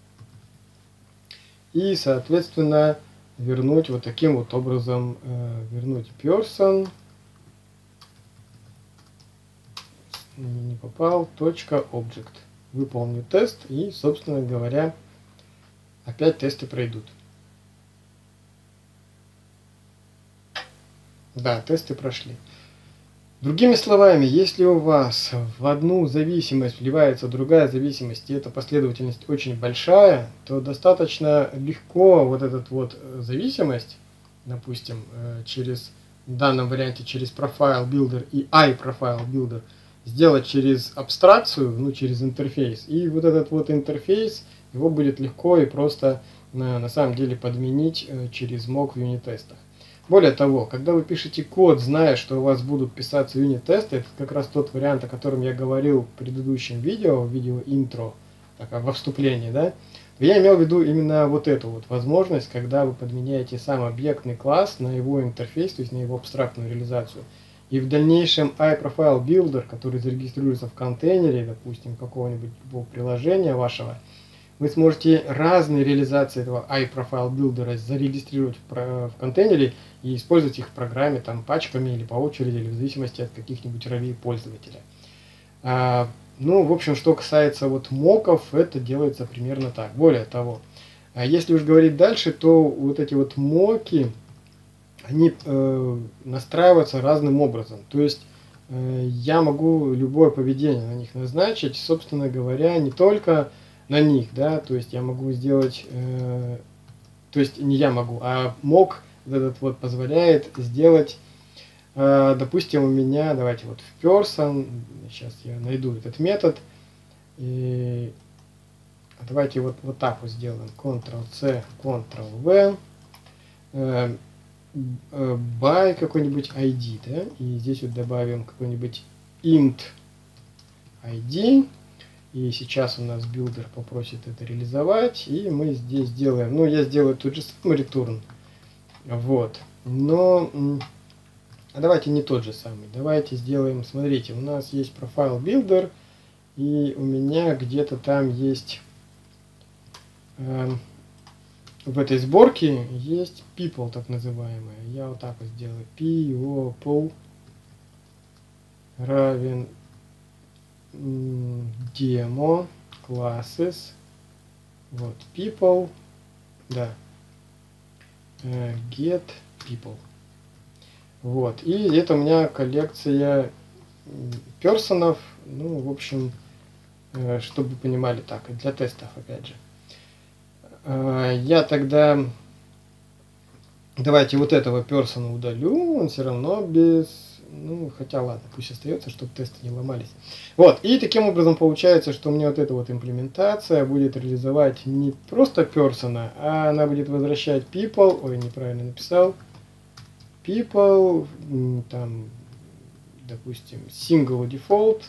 и, соответственно, вернуть вот таким вот образом, вернуть person, не попал, точка object. Выполню тест и, собственно говоря, опять тесты пройдут. Да, тесты прошли. Другими словами, если у вас в одну зависимость вливается другая зависимость, и эта последовательность очень большая, то достаточно легко вот эту вот зависимость, допустим, в данном варианте через Profile Builder и iProfile Builder, сделать через абстракцию, ну, через интерфейс. И вот этот вот интерфейс, его будет легко и просто на самом деле подменить через mock в юнит-тестах. Более того, когда вы пишете код, зная, что у вас будут писаться юнит-тесты, это как раз тот вариант, о котором я говорил в предыдущем видео, интро, так, во вступлении, да, я имел в виду именно вот эту вот возможность, когда вы подменяете сам объектный класс на его интерфейс, то есть на его абстрактную реализацию. И в дальнейшем iProfile Builder, который зарегистрируется в контейнере, допустим, какого-нибудь приложения вашего, вы сможете разные реализации этого iProfile Builder зарегистрировать в контейнере и использовать их в программе там, пачками или по очереди, или в зависимости от каких-нибудь ролей пользователя. Ну, в общем, что касается вот моков, это делается примерно так. Более того, если уж говорить дальше, то вот эти вот моки, они настраиваются разным образом. То есть я могу любое поведение на них назначить, собственно говоря, не только на них, да, то есть я могу сделать, то есть не я могу, а мок этот вот позволяет сделать, допустим, у меня, давайте вот в person, сейчас я найду этот метод, и давайте вот так вот сделаем, Ctrl-C, Ctrl-V, by какой-нибудь ID, да, и здесь вот добавим какой-нибудь int ID, и сейчас у нас билдер попросит это реализовать, и мы здесь сделаем, ну, я сделаю тот же самый return, вот, но давайте не тот же самый, давайте сделаем, смотрите, у нас есть Profile Builder, и у меня где-то там есть, в этой сборке есть people, так называемая, я вот так вот сделаю, people равен demo classes, вот, people, да, get people, вот, и это у меня коллекция персонов, ну, в общем, чтобы вы понимали, так, для тестов, опять же. Я тогда, давайте вот этого персона удалю, он все равно без, ну, хотя ладно, пусть остается, чтобы тесты не ломались. Вот, и таким образом получается, что у меня вот эта вот имплементация будет реализовать не просто персона, а она будет возвращать people, ой, неправильно написал, people, там, допустим, single default,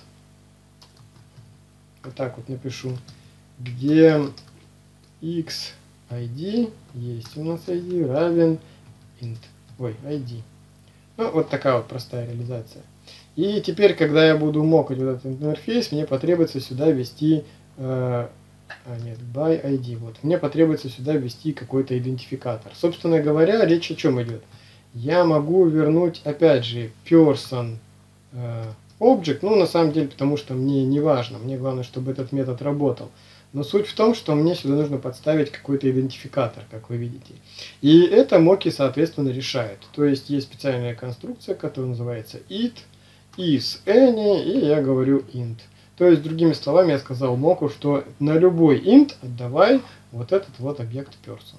вот так вот напишу, где x ID, есть у нас ID, равен int, ой, ID. Ну, вот такая вот простая реализация. И теперь, когда я буду мокать вот этот интерфейс, мне потребуется сюда ввести, нет, by ID, вот, мне потребуется сюда ввести какой-то идентификатор. Собственно говоря, речь о чем идет? Я могу вернуть, опять же, person object, ну, на самом деле, потому что мне не важно, мне главное, чтобы этот метод работал. Но суть в том, что мне сюда нужно подставить какой-то идентификатор, как вы видите. И это Mocky, соответственно, решает. То есть есть специальная конструкция, которая называется it, is any, и я говорю int. То есть, другими словами, я сказал Mock'у, что на любой int отдавай вот этот вот объект person.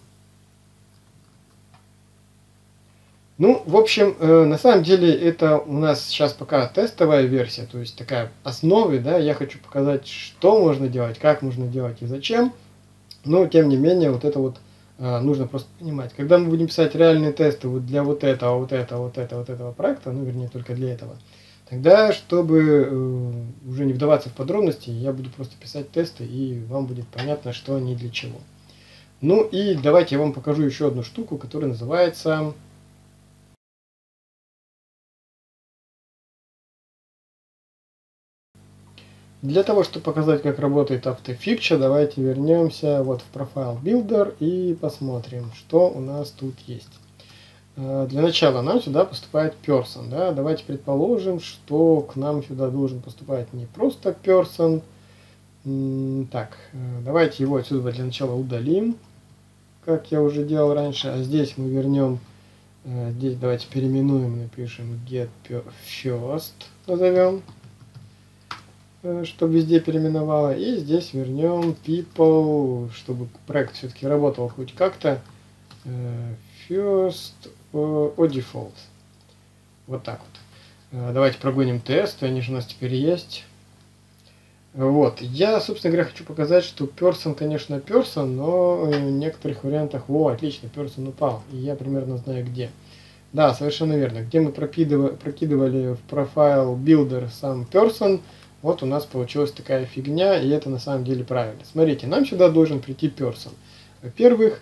Ну, в общем, на самом деле это у нас сейчас пока тестовая версия, то есть такая основа, да, я хочу показать, что можно делать, как можно делать и зачем, но тем не менее вот это вот нужно просто понимать. Когда мы будем писать реальные тесты вот для вот этого, вот этого проекта, ну, вернее, только для этого, тогда, чтобы уже не вдаваться в подробности, я буду просто писать тесты, и вам будет понятно, что они для чего. Ну и давайте я вам покажу еще одну штуку, которая называется... Для того, чтобы показать, как работает AutoFixture, давайте вернемся вот в Profile Builder и посмотрим, что у нас тут есть. Для начала нам сюда поступает person. Да? Давайте предположим, что к нам сюда должен поступать не просто person. Так, давайте его отсюда для начала удалим, как я уже делал раньше. А здесь мы вернем, здесь давайте переименуем, напишем get first, назовем, чтобы везде переименовало. И здесь вернем people, чтобы проект все-таки работал хоть как-то. First о default. Вот так вот. Давайте прогоним тесты, они же у нас теперь есть. Вот. Я, собственно говоря, хочу показать, что person, конечно, person, но в некоторых вариантах, о, отлично, person упал. И я примерно знаю где. Да, совершенно верно. Где мы прокидывали в Profile Builder сам person, вот у нас получилась такая фигня, и это на самом деле правильно. Смотрите, нам сюда должен прийти person. Во-первых,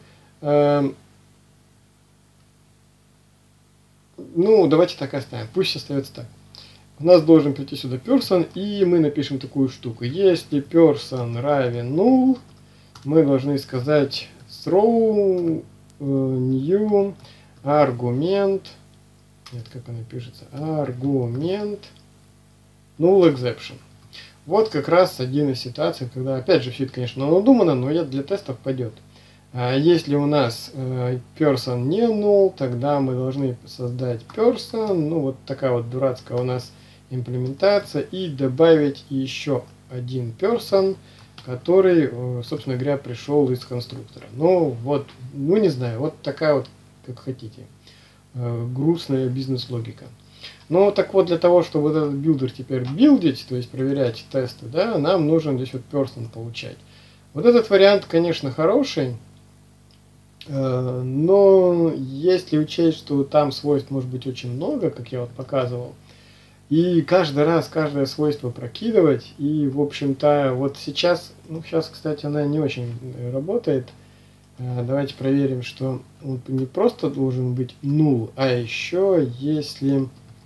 ну, давайте так оставим, пусть остается так. У нас должен прийти сюда person, и мы напишем такую штуку. Если person равен null, мы должны сказать throw new аргумент, нет, как она пишется, аргумент null exception. Вот как раз один из ситуаций, когда, опять же, все это, конечно, надумано, но для тестов пойдет. Если у нас person не null, тогда мы должны создать person, ну вот такая вот дурацкая у нас имплементация, и добавить еще один person, который, собственно говоря, пришел из конструктора. Ну вот, ну не знаю, вот такая вот, как хотите, грустная бизнес-логика. Ну так вот, для того, чтобы этот билдер теперь билдить, то есть проверять тесты, да, нам нужен здесь вот person получать. Вот этот вариант, конечно, хороший, но если учесть, что там свойств может быть очень много, как я вот показывал, и каждый раз каждое свойство прокидывать, и в общем-то вот сейчас, ну сейчас, кстати, она не очень работает. Давайте проверим, что он не просто должен быть null, а еще если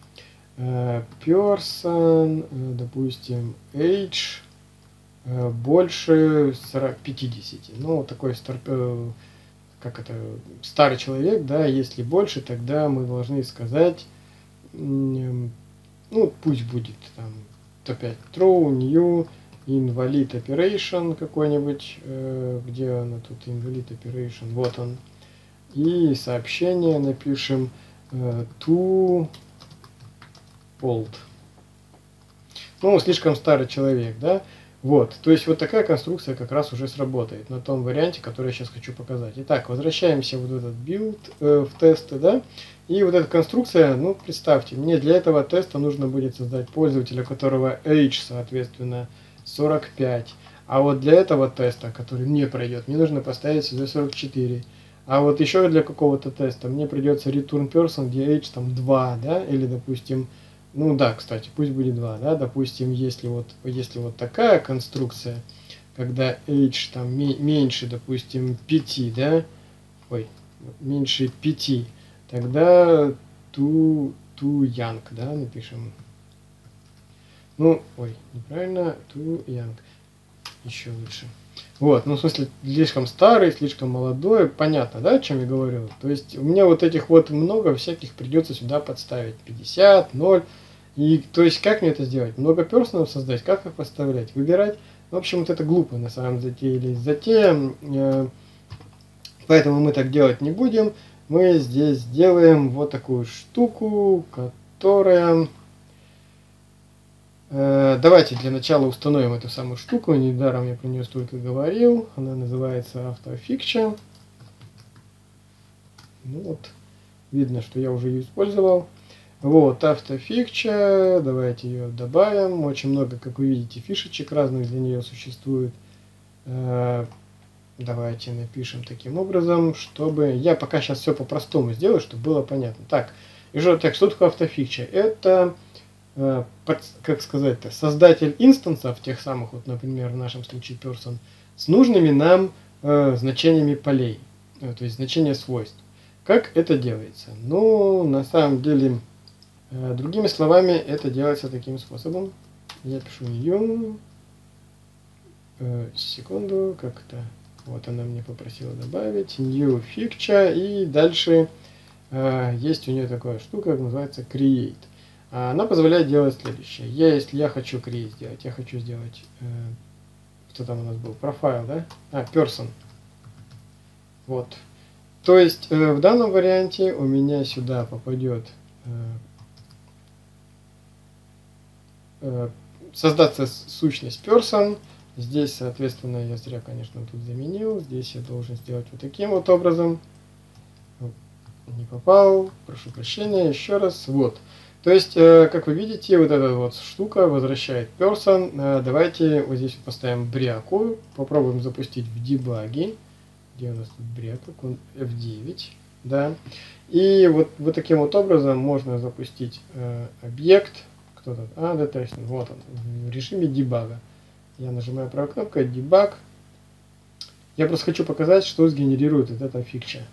person, допустим, age больше 50. Ну, такой как это, старый человек, да, если больше, тогда мы должны сказать, ну, пусть будет там опять throw new invalid operation какой-нибудь, где она тут, invalid operation, вот он, и сообщение напишем to old. Ну, слишком старый человек, да. Вот, то есть вот такая конструкция как раз уже сработает на том варианте, который я сейчас хочу показать. Итак, возвращаемся вот в этот билд, в тесты, да. И вот эта конструкция, ну, представьте, мне для этого теста нужно будет создать пользователя, у которого age, соответственно, 45. А вот для этого теста, который не пройдет, мне нужно поставить сюда 44. А вот еще для какого-то теста мне придется return person, где age там 2, да, или, допустим, ну да, кстати, пусть будет 2, да, допустим, если вот такая конструкция, когда age там меньше, допустим, 5, да, ой, меньше 5, тогда too young, да, напишем. Ну, ой, неправильно, too young, еще лучше. Вот, ну, в смысле, слишком старый, слишком молодой, понятно, да, о чем я говорю? То есть, у меня вот этих вот много всяких придется сюда подставить, 50, 0, И то есть как мне это сделать? Много персонов создать, как их поставлять, выбирать. В общем, вот это глупо на самом деле затея. Поэтому мы так делать не будем. Мы здесь сделаем вот такую штуку, которая... Давайте для начала установим эту самую штуку. Недаром я про нее столько говорил. Она называется AutoFicture. Ну вот, видно, что я уже ее использовал. Вот, AutoFicture. Давайте ее добавим. Очень много, как вы видите, фишечек разных для нее существует. Давайте напишем таким образом, чтобы... Я пока сейчас все по-простому сделаю, чтобы было понятно. Так, и что такое AutoFicture? Это, как сказать-то, создатель инстансов, тех самых, вот, например, в нашем случае person, с нужными нам значениями полей, то есть значения свойств. Как это делается? Ну, на самом деле, другими словами, это делается таким способом. Я пишу new, секунду, как-то... Вот она мне попросила добавить new fixture, и дальше есть у нее такая штука, как называется create. Она позволяет делать следующее. Если я хочу create сделать, я хочу сделать, что там у нас был, profile, да? Person. Вот. То есть в данном варианте у меня сюда попадет создаться сущность person. Здесь, соответственно, я зря, конечно, тут заменил. Здесь я должен сделать вот таким вот образом. Не попал, прошу прощения, еще раз. Вот. То есть, как вы видите, вот эта вот штука возвращает person. Давайте вот здесь поставим бряку. Попробуем запустить в дебаге. Где у нас тут бряка? F9. Да. И вот таким вот образом можно запустить объект. Кто тут? Detection. Вот он. В режиме дебага. Я нажимаю правой кнопкой Debug. Я просто хочу показать, что сгенерирует вот эта фикча.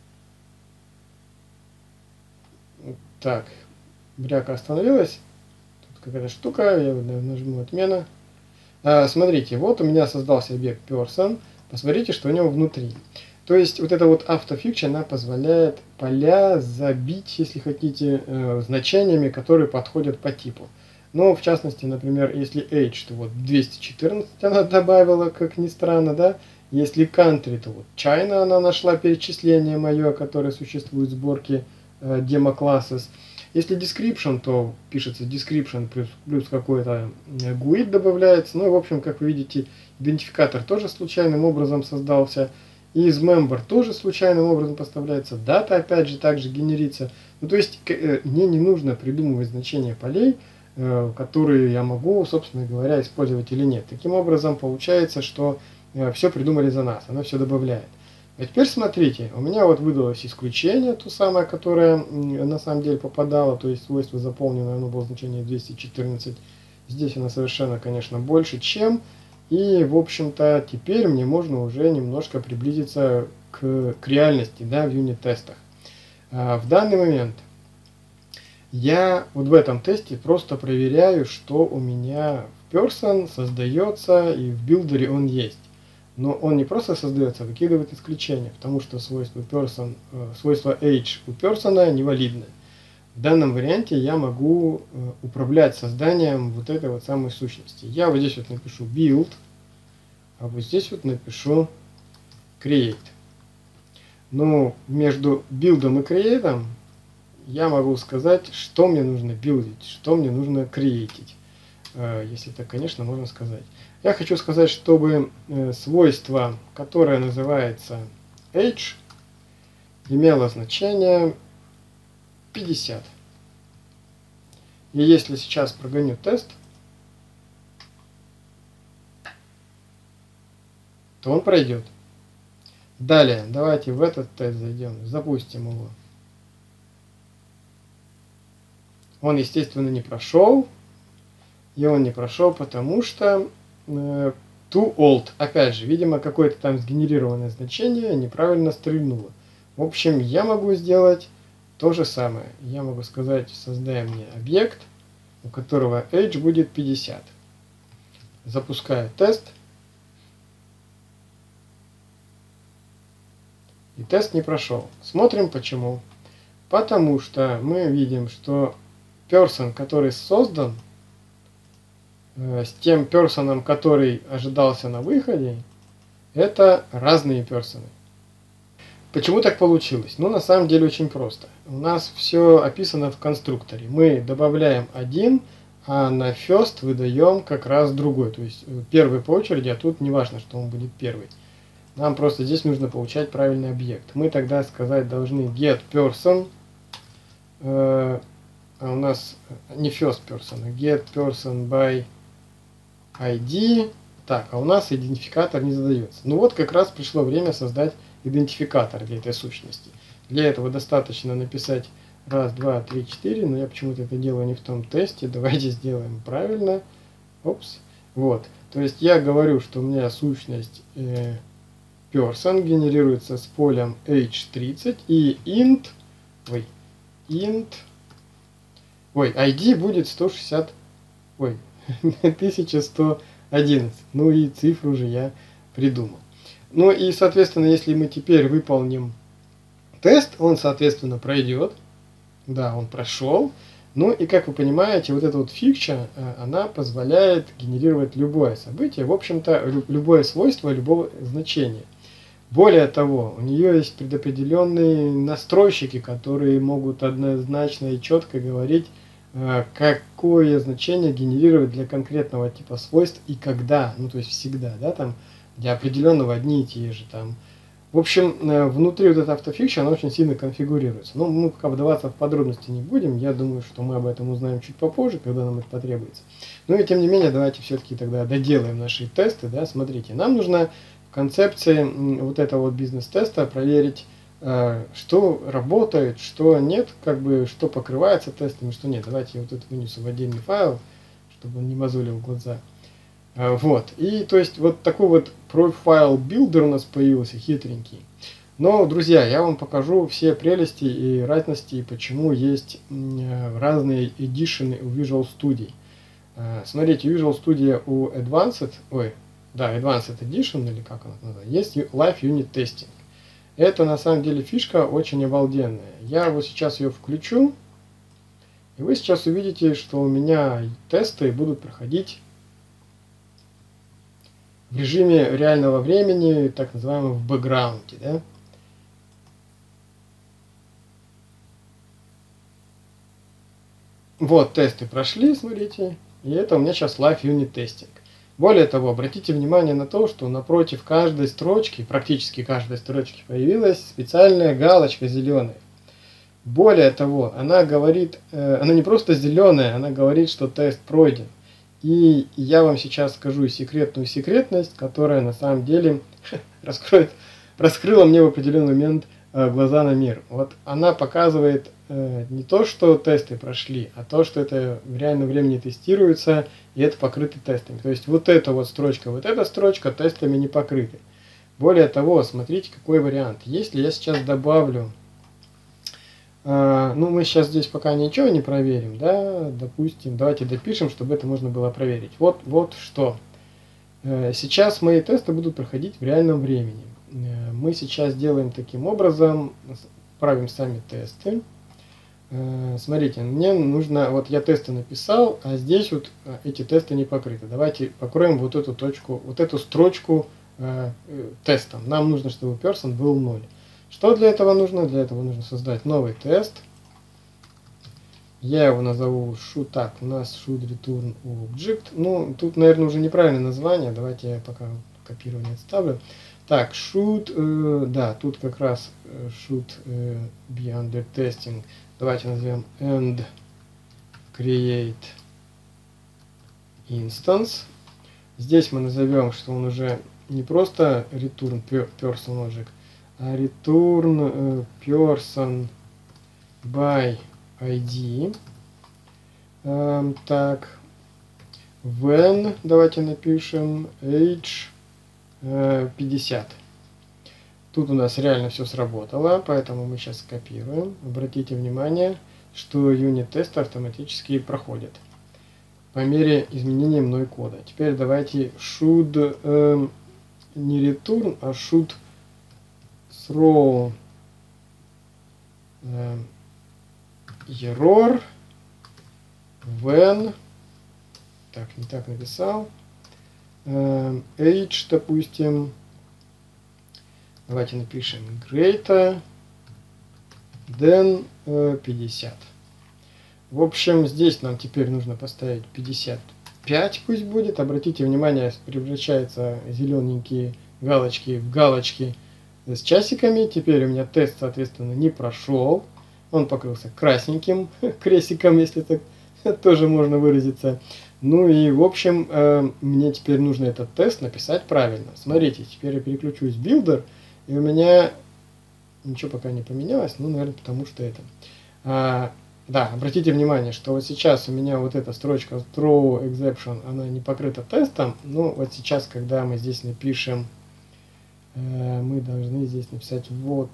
Так, бряка остановилась. Тут какая-то штука, я нажму отмена. Смотрите, вот у меня создался объект person. Посмотрите, что у него внутри. То есть вот эта вот автофикча, она позволяет поля забить, если хотите, значениями, которые подходят по типу. Но, в частности, например, если age, то вот 214 она добавила, как ни странно, да. Если country, то вот China она нашла перечисление мое, которое существует в сборке demo-classes. Если description, то пишется description плюс какой-то GUID добавляется. Ну и, в общем, как вы видите, идентификатор тоже случайным образом создался. И из member тоже случайным образом поставляется. Дата, опять же, также генерится. Ну, то есть, мне не нужно придумывать значения полей, которые я могу, собственно говоря, использовать или нет. Таким образом, получается, что все придумали за нас, оно все добавляет. А теперь смотрите, у меня вот выдалось исключение, то самое, которое на самом деле попадало, то есть свойство заполнено, оно было значение 214. Здесь оно совершенно, конечно, больше, чем. И, в общем-то, теперь мне можно уже немножко приблизиться к реальности, да, в юнит-тестах. В данный момент я вот в этом тесте просто проверяю, что у меня в person создается и в билдере он есть. Но он не просто создается, а выкидывает исключения, потому что свойство person, свойство age у person невалидно. В данном варианте я могу управлять созданием вот этой вот самой сущности. Я вот здесь вот напишу build, а вот здесь вот напишу create. Но между билдом и create я могу сказать, что мне нужно билдить, что мне нужно креатить. Если так, конечно, можно сказать. Я хочу сказать, чтобы свойство, которое называется age, имело значение 50. И если сейчас прогоню тест, то он пройдет. Далее, давайте в этот тест зайдем, запустим его. Он, естественно, не прошел. И он не прошел, потому что too old. Опять же, видимо, какое-то там сгенерированное значение неправильно стрельнуло. В общем, я могу сделать то же самое. Я могу сказать, создай мне объект, у которого age будет 50. Запускаю тест. И тест не прошел. Смотрим почему. Потому что мы видим, что person, который создан, с тем персоном, который ожидался на выходе, это разные персоны. Почему так получилось? Ну, на самом деле очень просто. У нас все описано в конструкторе. Мы добавляем один, а на first выдаем как раз другой. То есть первый по очереди, а тут не важно, что он будет первый. Нам просто здесь нужно получать правильный объект. Мы тогда сказать должны get person, а у нас не first person, а get person by ID. Так, а у нас идентификатор не задается. Ну вот как раз пришло время создать идентификатор для этой сущности. Для этого достаточно написать 1, 2, 3, 4, но я почему-то это делаю не в том тесте. Давайте сделаем правильно. Опс. Вот. То есть я говорю, что у меня сущность person генерируется с полем h30 и int ID будет 160, 1111. Ну и цифру уже я придумал. Ну и, соответственно, если мы теперь выполним тест, он, соответственно, пройдет. Да, он прошел. Ну и, как вы понимаете, вот эта вот фича, она позволяет генерировать любое событие, в общем-то, любое свойство любого значения. Более того, у нее есть предопределенные настройщики, которые могут однозначно и четко говорить, какое значение генерировать для конкретного типа свойств и когда, ну то есть всегда, да, там для определенного одни и те же там. В общем, внутри вот эта автофикшн, она очень сильно конфигурируется. Но мы пока вдаваться в подробности не будем, я думаю, что мы об этом узнаем чуть попозже, когда нам это потребуется. Но и тем не менее, давайте все-таки тогда доделаем наши тесты, да, смотрите, нам нужно в концепции вот этого вот бизнес-теста проверить, что работает, что нет, как бы, что покрывается тестами, что нет. Давайте я вот это вынесу в отдельный файл, чтобы он не мозолил глаза. Вот, и то есть вот такой вот profile builder у нас появился, хитренький. Но, друзья, я вам покажу все прелести и разности, почему есть разные эдишены у Visual Studio. Смотрите, Visual Studio у Advanced Edition, или как она называется, есть Live Unit Testing. Это на самом деле фишка очень обалденная. Я вот сейчас ее включу, и вы сейчас увидите, что у меня тесты будут проходить в режиме реального времени, так называемом в бэкграунде. Да? Вот, тесты прошли, смотрите, и это у меня сейчас Live Unit Testing. Более того, обратите внимание на то, что напротив каждой строчки, практически каждой строчки, появилась специальная галочка зеленая. Более того, она говорит, она не просто зеленая, она говорит, что тест пройден. И я вам сейчас скажу секретную секретность, которая на самом деле раскрыла мне в определенный момент глаза на мир. Вот она показывает не то, что тесты прошли, а то, что это в реальном времени тестируется, и это покрыто тестами. То есть вот эта вот эта строчка тестами не покрыты. Более того, смотрите, какой вариант. Если я сейчас добавлю, ну мы сейчас здесь пока ничего не проверим, да, допустим, давайте допишем, чтобы это можно было проверить. Вот что. Сейчас мои тесты будут проходить в реальном времени. Мы сейчас делаем таким образом, правим сами тесты. Смотрите, мне нужно, вот я тесты написал, а здесь вот эти тесты не покрыты. Давайте покроем вот эту точку, вот эту строчку тестом. Нам нужно, чтобы person был 0. Что для этого нужно? Для этого нужно создать новый тест. Я его назову should, так, у нас should return object. Ну, тут, наверное, уже неправильное название. Давайте я пока копирование отставлю. Так, should, да, тут как раз should be under testing. Давайте назовем and create instance. Здесь мы назовем, что он уже не просто return person object, а return person by ID. Так, when, давайте напишем age 50. Тут у нас реально все сработало, поэтому мы сейчас скопируем. Обратите внимание, что юнит-тесты автоматически проходят по мере изменения мной кода. Теперь давайте should не return, а should throw error when, так, не так написал, age, допустим, давайте напишем greater than 50. В общем, здесь нам теперь нужно поставить 55, пусть будет. Обратите внимание, превращаются зелененькие галочки в галочки с часиками. Теперь у меня тест, соответственно, не прошел. Он покрылся красненьким крестиком, если так тоже можно выразиться. Ну и, в общем, мне теперь нужно этот тест написать правильно. Смотрите, теперь я переключусь в Builder, и у меня ничего пока не поменялось, ну, наверное, потому что это... Да, обратите внимание, что вот сейчас у меня вот эта строчка throw exception, она не покрыта тестом. Ну, вот сейчас, когда мы здесь напишем, мы должны здесь написать вот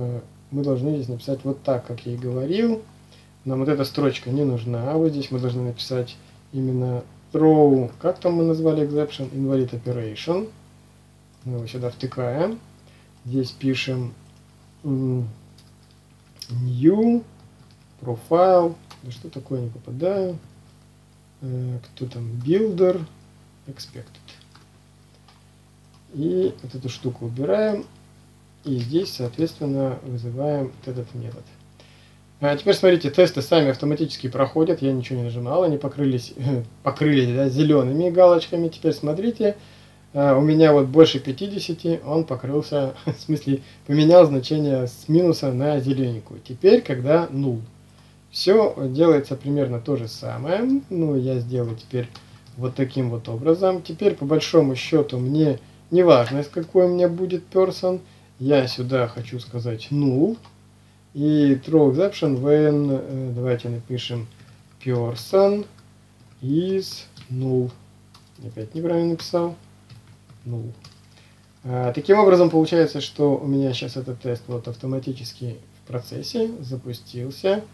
так, как я и говорил. Нам вот эта строчка не нужна, а вот здесь мы должны написать именно throw, как там мы назвали exception, invalid operation. Мы его сюда втыкаем. Здесь пишем new profile, да что такое, не попадаю, кто там, builder expected. И вот эту штуку убираем, и здесь, соответственно, вызываем вот этот метод. А теперь смотрите, тесты сами автоматически проходят, я ничего не нажимал, они покрылись да, зелеными галочками. Теперь смотрите, у меня вот больше 50, он покрылся, в смысле поменял значение с минуса на зелененькую. Теперь, когда null. Все делается примерно то же самое. Ну, я сделаю теперь вот таким вот образом. Теперь, по большому счету, мне не важно, из какой у меня будет person. Я сюда хочу сказать null. И throw exception when, давайте напишем person is null. Опять неправильно написал. Null. Таким образом, получается, что у меня сейчас этот тест вот автоматически в процессе запустился.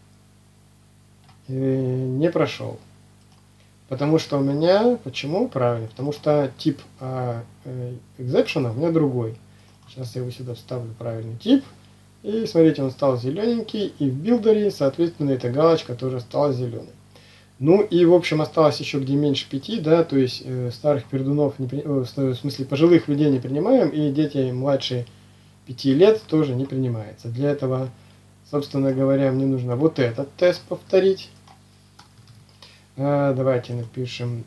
Не прошел. Потому что у меня... Почему? Правильно. Потому что тип exception у меня другой. Сейчас я его сюда вставлю правильный тип. И смотрите, он стал зелененький. И в билдере, соответственно, эта галочка тоже стала зеленой. Ну и, в общем, осталось еще где меньше 5, да, то есть старых пердунов, в смысле пожилых людей не принимаем. И дети младше 5 лет тоже не принимается. Для этого, собственно говоря, мне нужно вот этот тест повторить. Давайте напишем,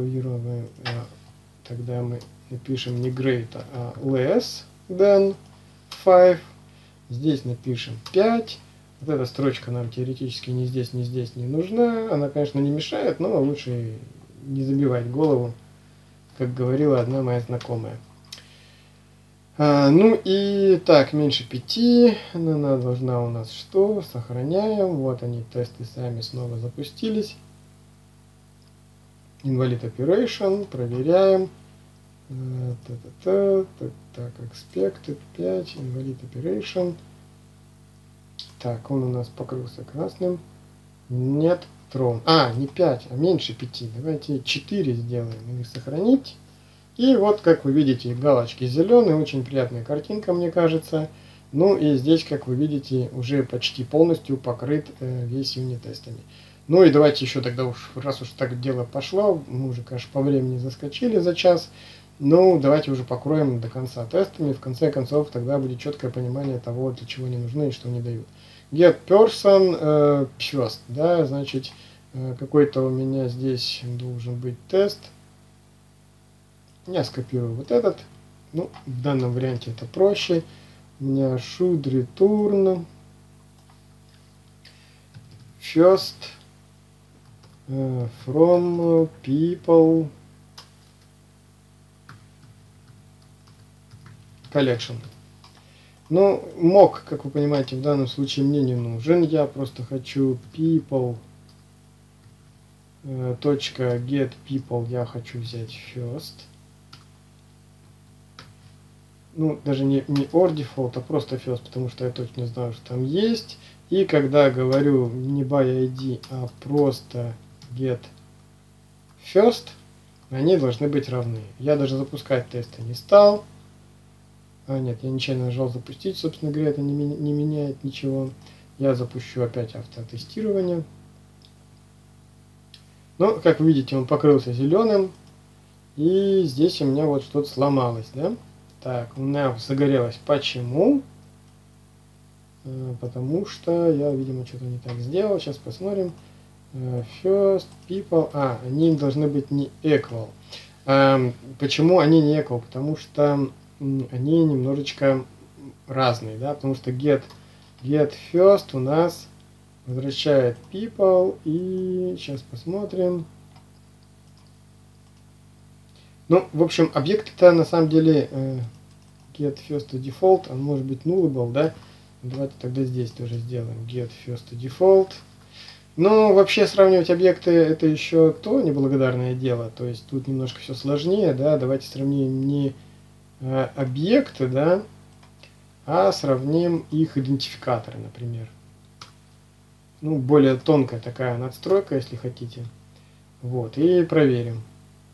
тогда мы напишем не greater, а less than 5. Здесь напишем 5. Вот эта строчка нам теоретически ни здесь, ни здесь не нужна. Она, конечно, не мешает, но лучше не забивать голову, как говорила одна моя знакомая. Ну и так, меньше 5. Она должна у нас что? Сохраняем. Вот они, тесты сами снова запустились. Invalid operation, проверяем. Так, expected 5, invalid operation. Так, он у нас покрылся красным. Нет, thrown. Не 5, а меньше 5. Давайте 4 сделаем. Их сохранить. И вот, как вы видите, галочки зеленые. Очень приятная картинка, мне кажется. Ну и здесь, как вы видите, уже почти полностью покрыт весь юнит тестами. Ну и давайте еще тогда уж, раз уж так дело пошло, мы уже, конечно, по времени заскочили за час, ну давайте уже покроем до конца тестами, в конце концов тогда будет четкое понимание того, для чего они нужны и что они дают. Get person first, да, значит, какой-то у меня здесь должен быть тест. Я скопирую вот этот, ну, в данном варианте это проще. У меня should return first from people collection. Ну, mock, как вы понимаете, в данном случае мне не нужен. Я просто хочу people .get people, я хочу взять first. Ну, даже не or default, а просто first, потому что я точно знаю, что там есть. И когда говорю не by ID, а просто get first, они должны быть равны. Я даже запускать тесты не стал. Нет, я нечаянно нажал запустить, собственно говоря, это не меняет ничего. Я запущу опять автотестирование. Ну, как вы видите, он покрылся зеленым. И здесь у меня вот что-то сломалось, да? Так, у меня загорелось. Почему? Потому что я, видимо, что-то не так сделал. Сейчас посмотрим. First people. Они должны быть не equal. Почему они не equal? Потому что они немножечко разные, да? Потому что get first у нас возвращает people. И сейчас посмотрим. Ну, в общем, объект-то на самом деле get first to default, он может быть nullable, да? Давайте тогда здесь тоже сделаем get first to default. Но вообще сравнивать объекты это еще то неблагодарное дело, то есть тут немножко все сложнее, да? Давайте сравним не объекты, да, а сравним их идентификаторы, например. Ну, более тонкая такая надстройка, если хотите. Вот, и проверим,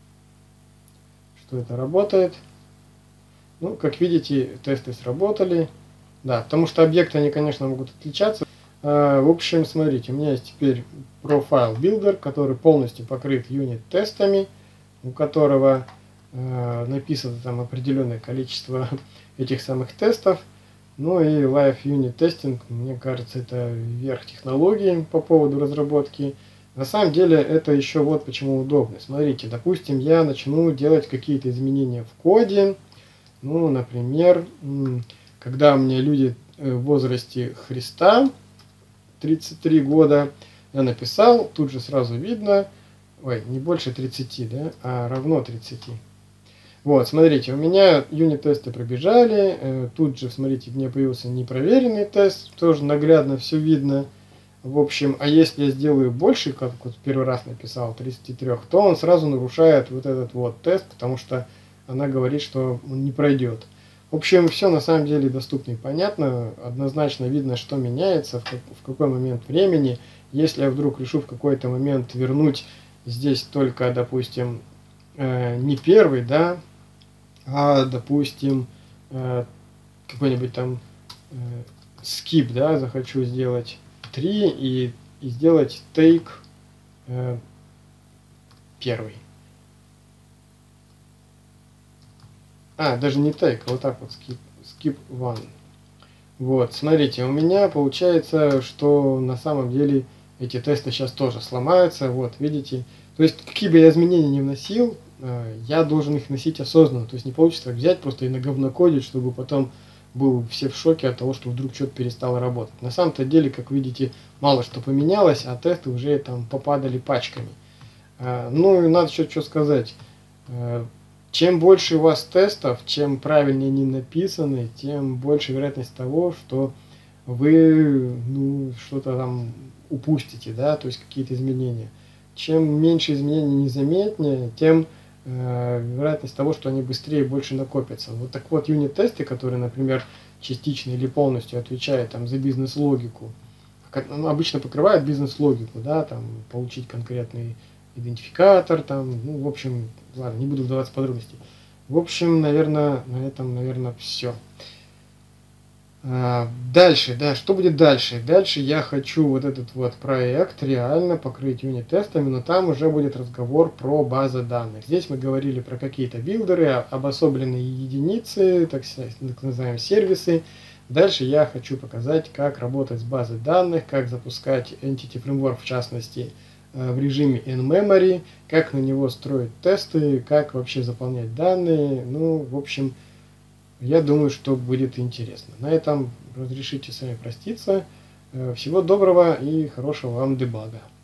что это работает. Ну, как видите, тесты сработали. Да, потому что объекты, они, конечно, могут отличаться. В общем, смотрите, у меня есть теперь Profile Builder, который полностью покрыт юнит-тестами, у которого написано там определенное количество этих самых тестов. Ну и Live Unit Testing, мне кажется, это верх технологий по поводу разработки. На самом деле это еще вот почему удобно. Смотрите, допустим, я начну делать какие-то изменения в коде. Ну, например, когда у меня люди в возрасте Христа, 33 года, я написал, тут же сразу видно, ой, не больше 30, да, а равно 30. Вот, смотрите, у меня юнит-тесты пробежали, тут же, смотрите, мне появился непроверенный тест, тоже наглядно все видно. В общем, а если я сделаю больше, как вот первый раз написал, 33, то он сразу нарушает вот этот вот тест, потому что она говорит, что он не пройдет. В общем, все на самом деле доступно и понятно. Однозначно видно, что меняется, в какой момент времени. Если я вдруг решу в какой-то момент вернуть здесь только, допустим, не первый, да, а, допустим, какой-нибудь там skip, да, захочу сделать 3 и сделать take первый. Даже не take, а вот так вот skip one. Вот, смотрите, у меня получается, что на самом деле эти тесты сейчас тоже сломаются. Вот, видите. То есть, какие бы я изменения не вносил, я должен их носить осознанно. То есть, не получится взять просто и наговнокодить, чтобы потом был все в шоке от того, что вдруг что-то перестало работать. На самом-то деле, как видите, мало что поменялось, а тесты уже там попадали пачками. Ну и надо еще что сказать. Чем больше у вас тестов, чем правильнее они написаны, тем больше вероятность того, что вы что-то там упустите, да, то есть какие-то изменения. Чем меньше изменений незаметнее, тем вероятность того, что они быстрее и больше накопятся. Вот так вот юнит-тесты, которые, например, частично или полностью отвечают там за бизнес-логику, обычно покрывают бизнес-логику, да, там получить конкретный идентификатор, там, ну, в общем, ладно, не буду вдаваться в подробности. В общем, наверное, на этом, все. Дальше, да, что будет дальше? Дальше я хочу вот этот вот проект реально покрыть юнит-тестами, но там уже будет разговор про базы данных. Здесь мы говорили про какие-то билдеры, обособленные единицы, так называемые сервисы. Дальше я хочу показать, как работать с базой данных, как запускать Entity Framework, в частности, в режиме in-memory, как на него строить тесты, как вообще заполнять данные. Ну, в общем, я думаю, что будет интересно. На этом разрешите с вами проститься. Всего доброго и хорошего вам дебага.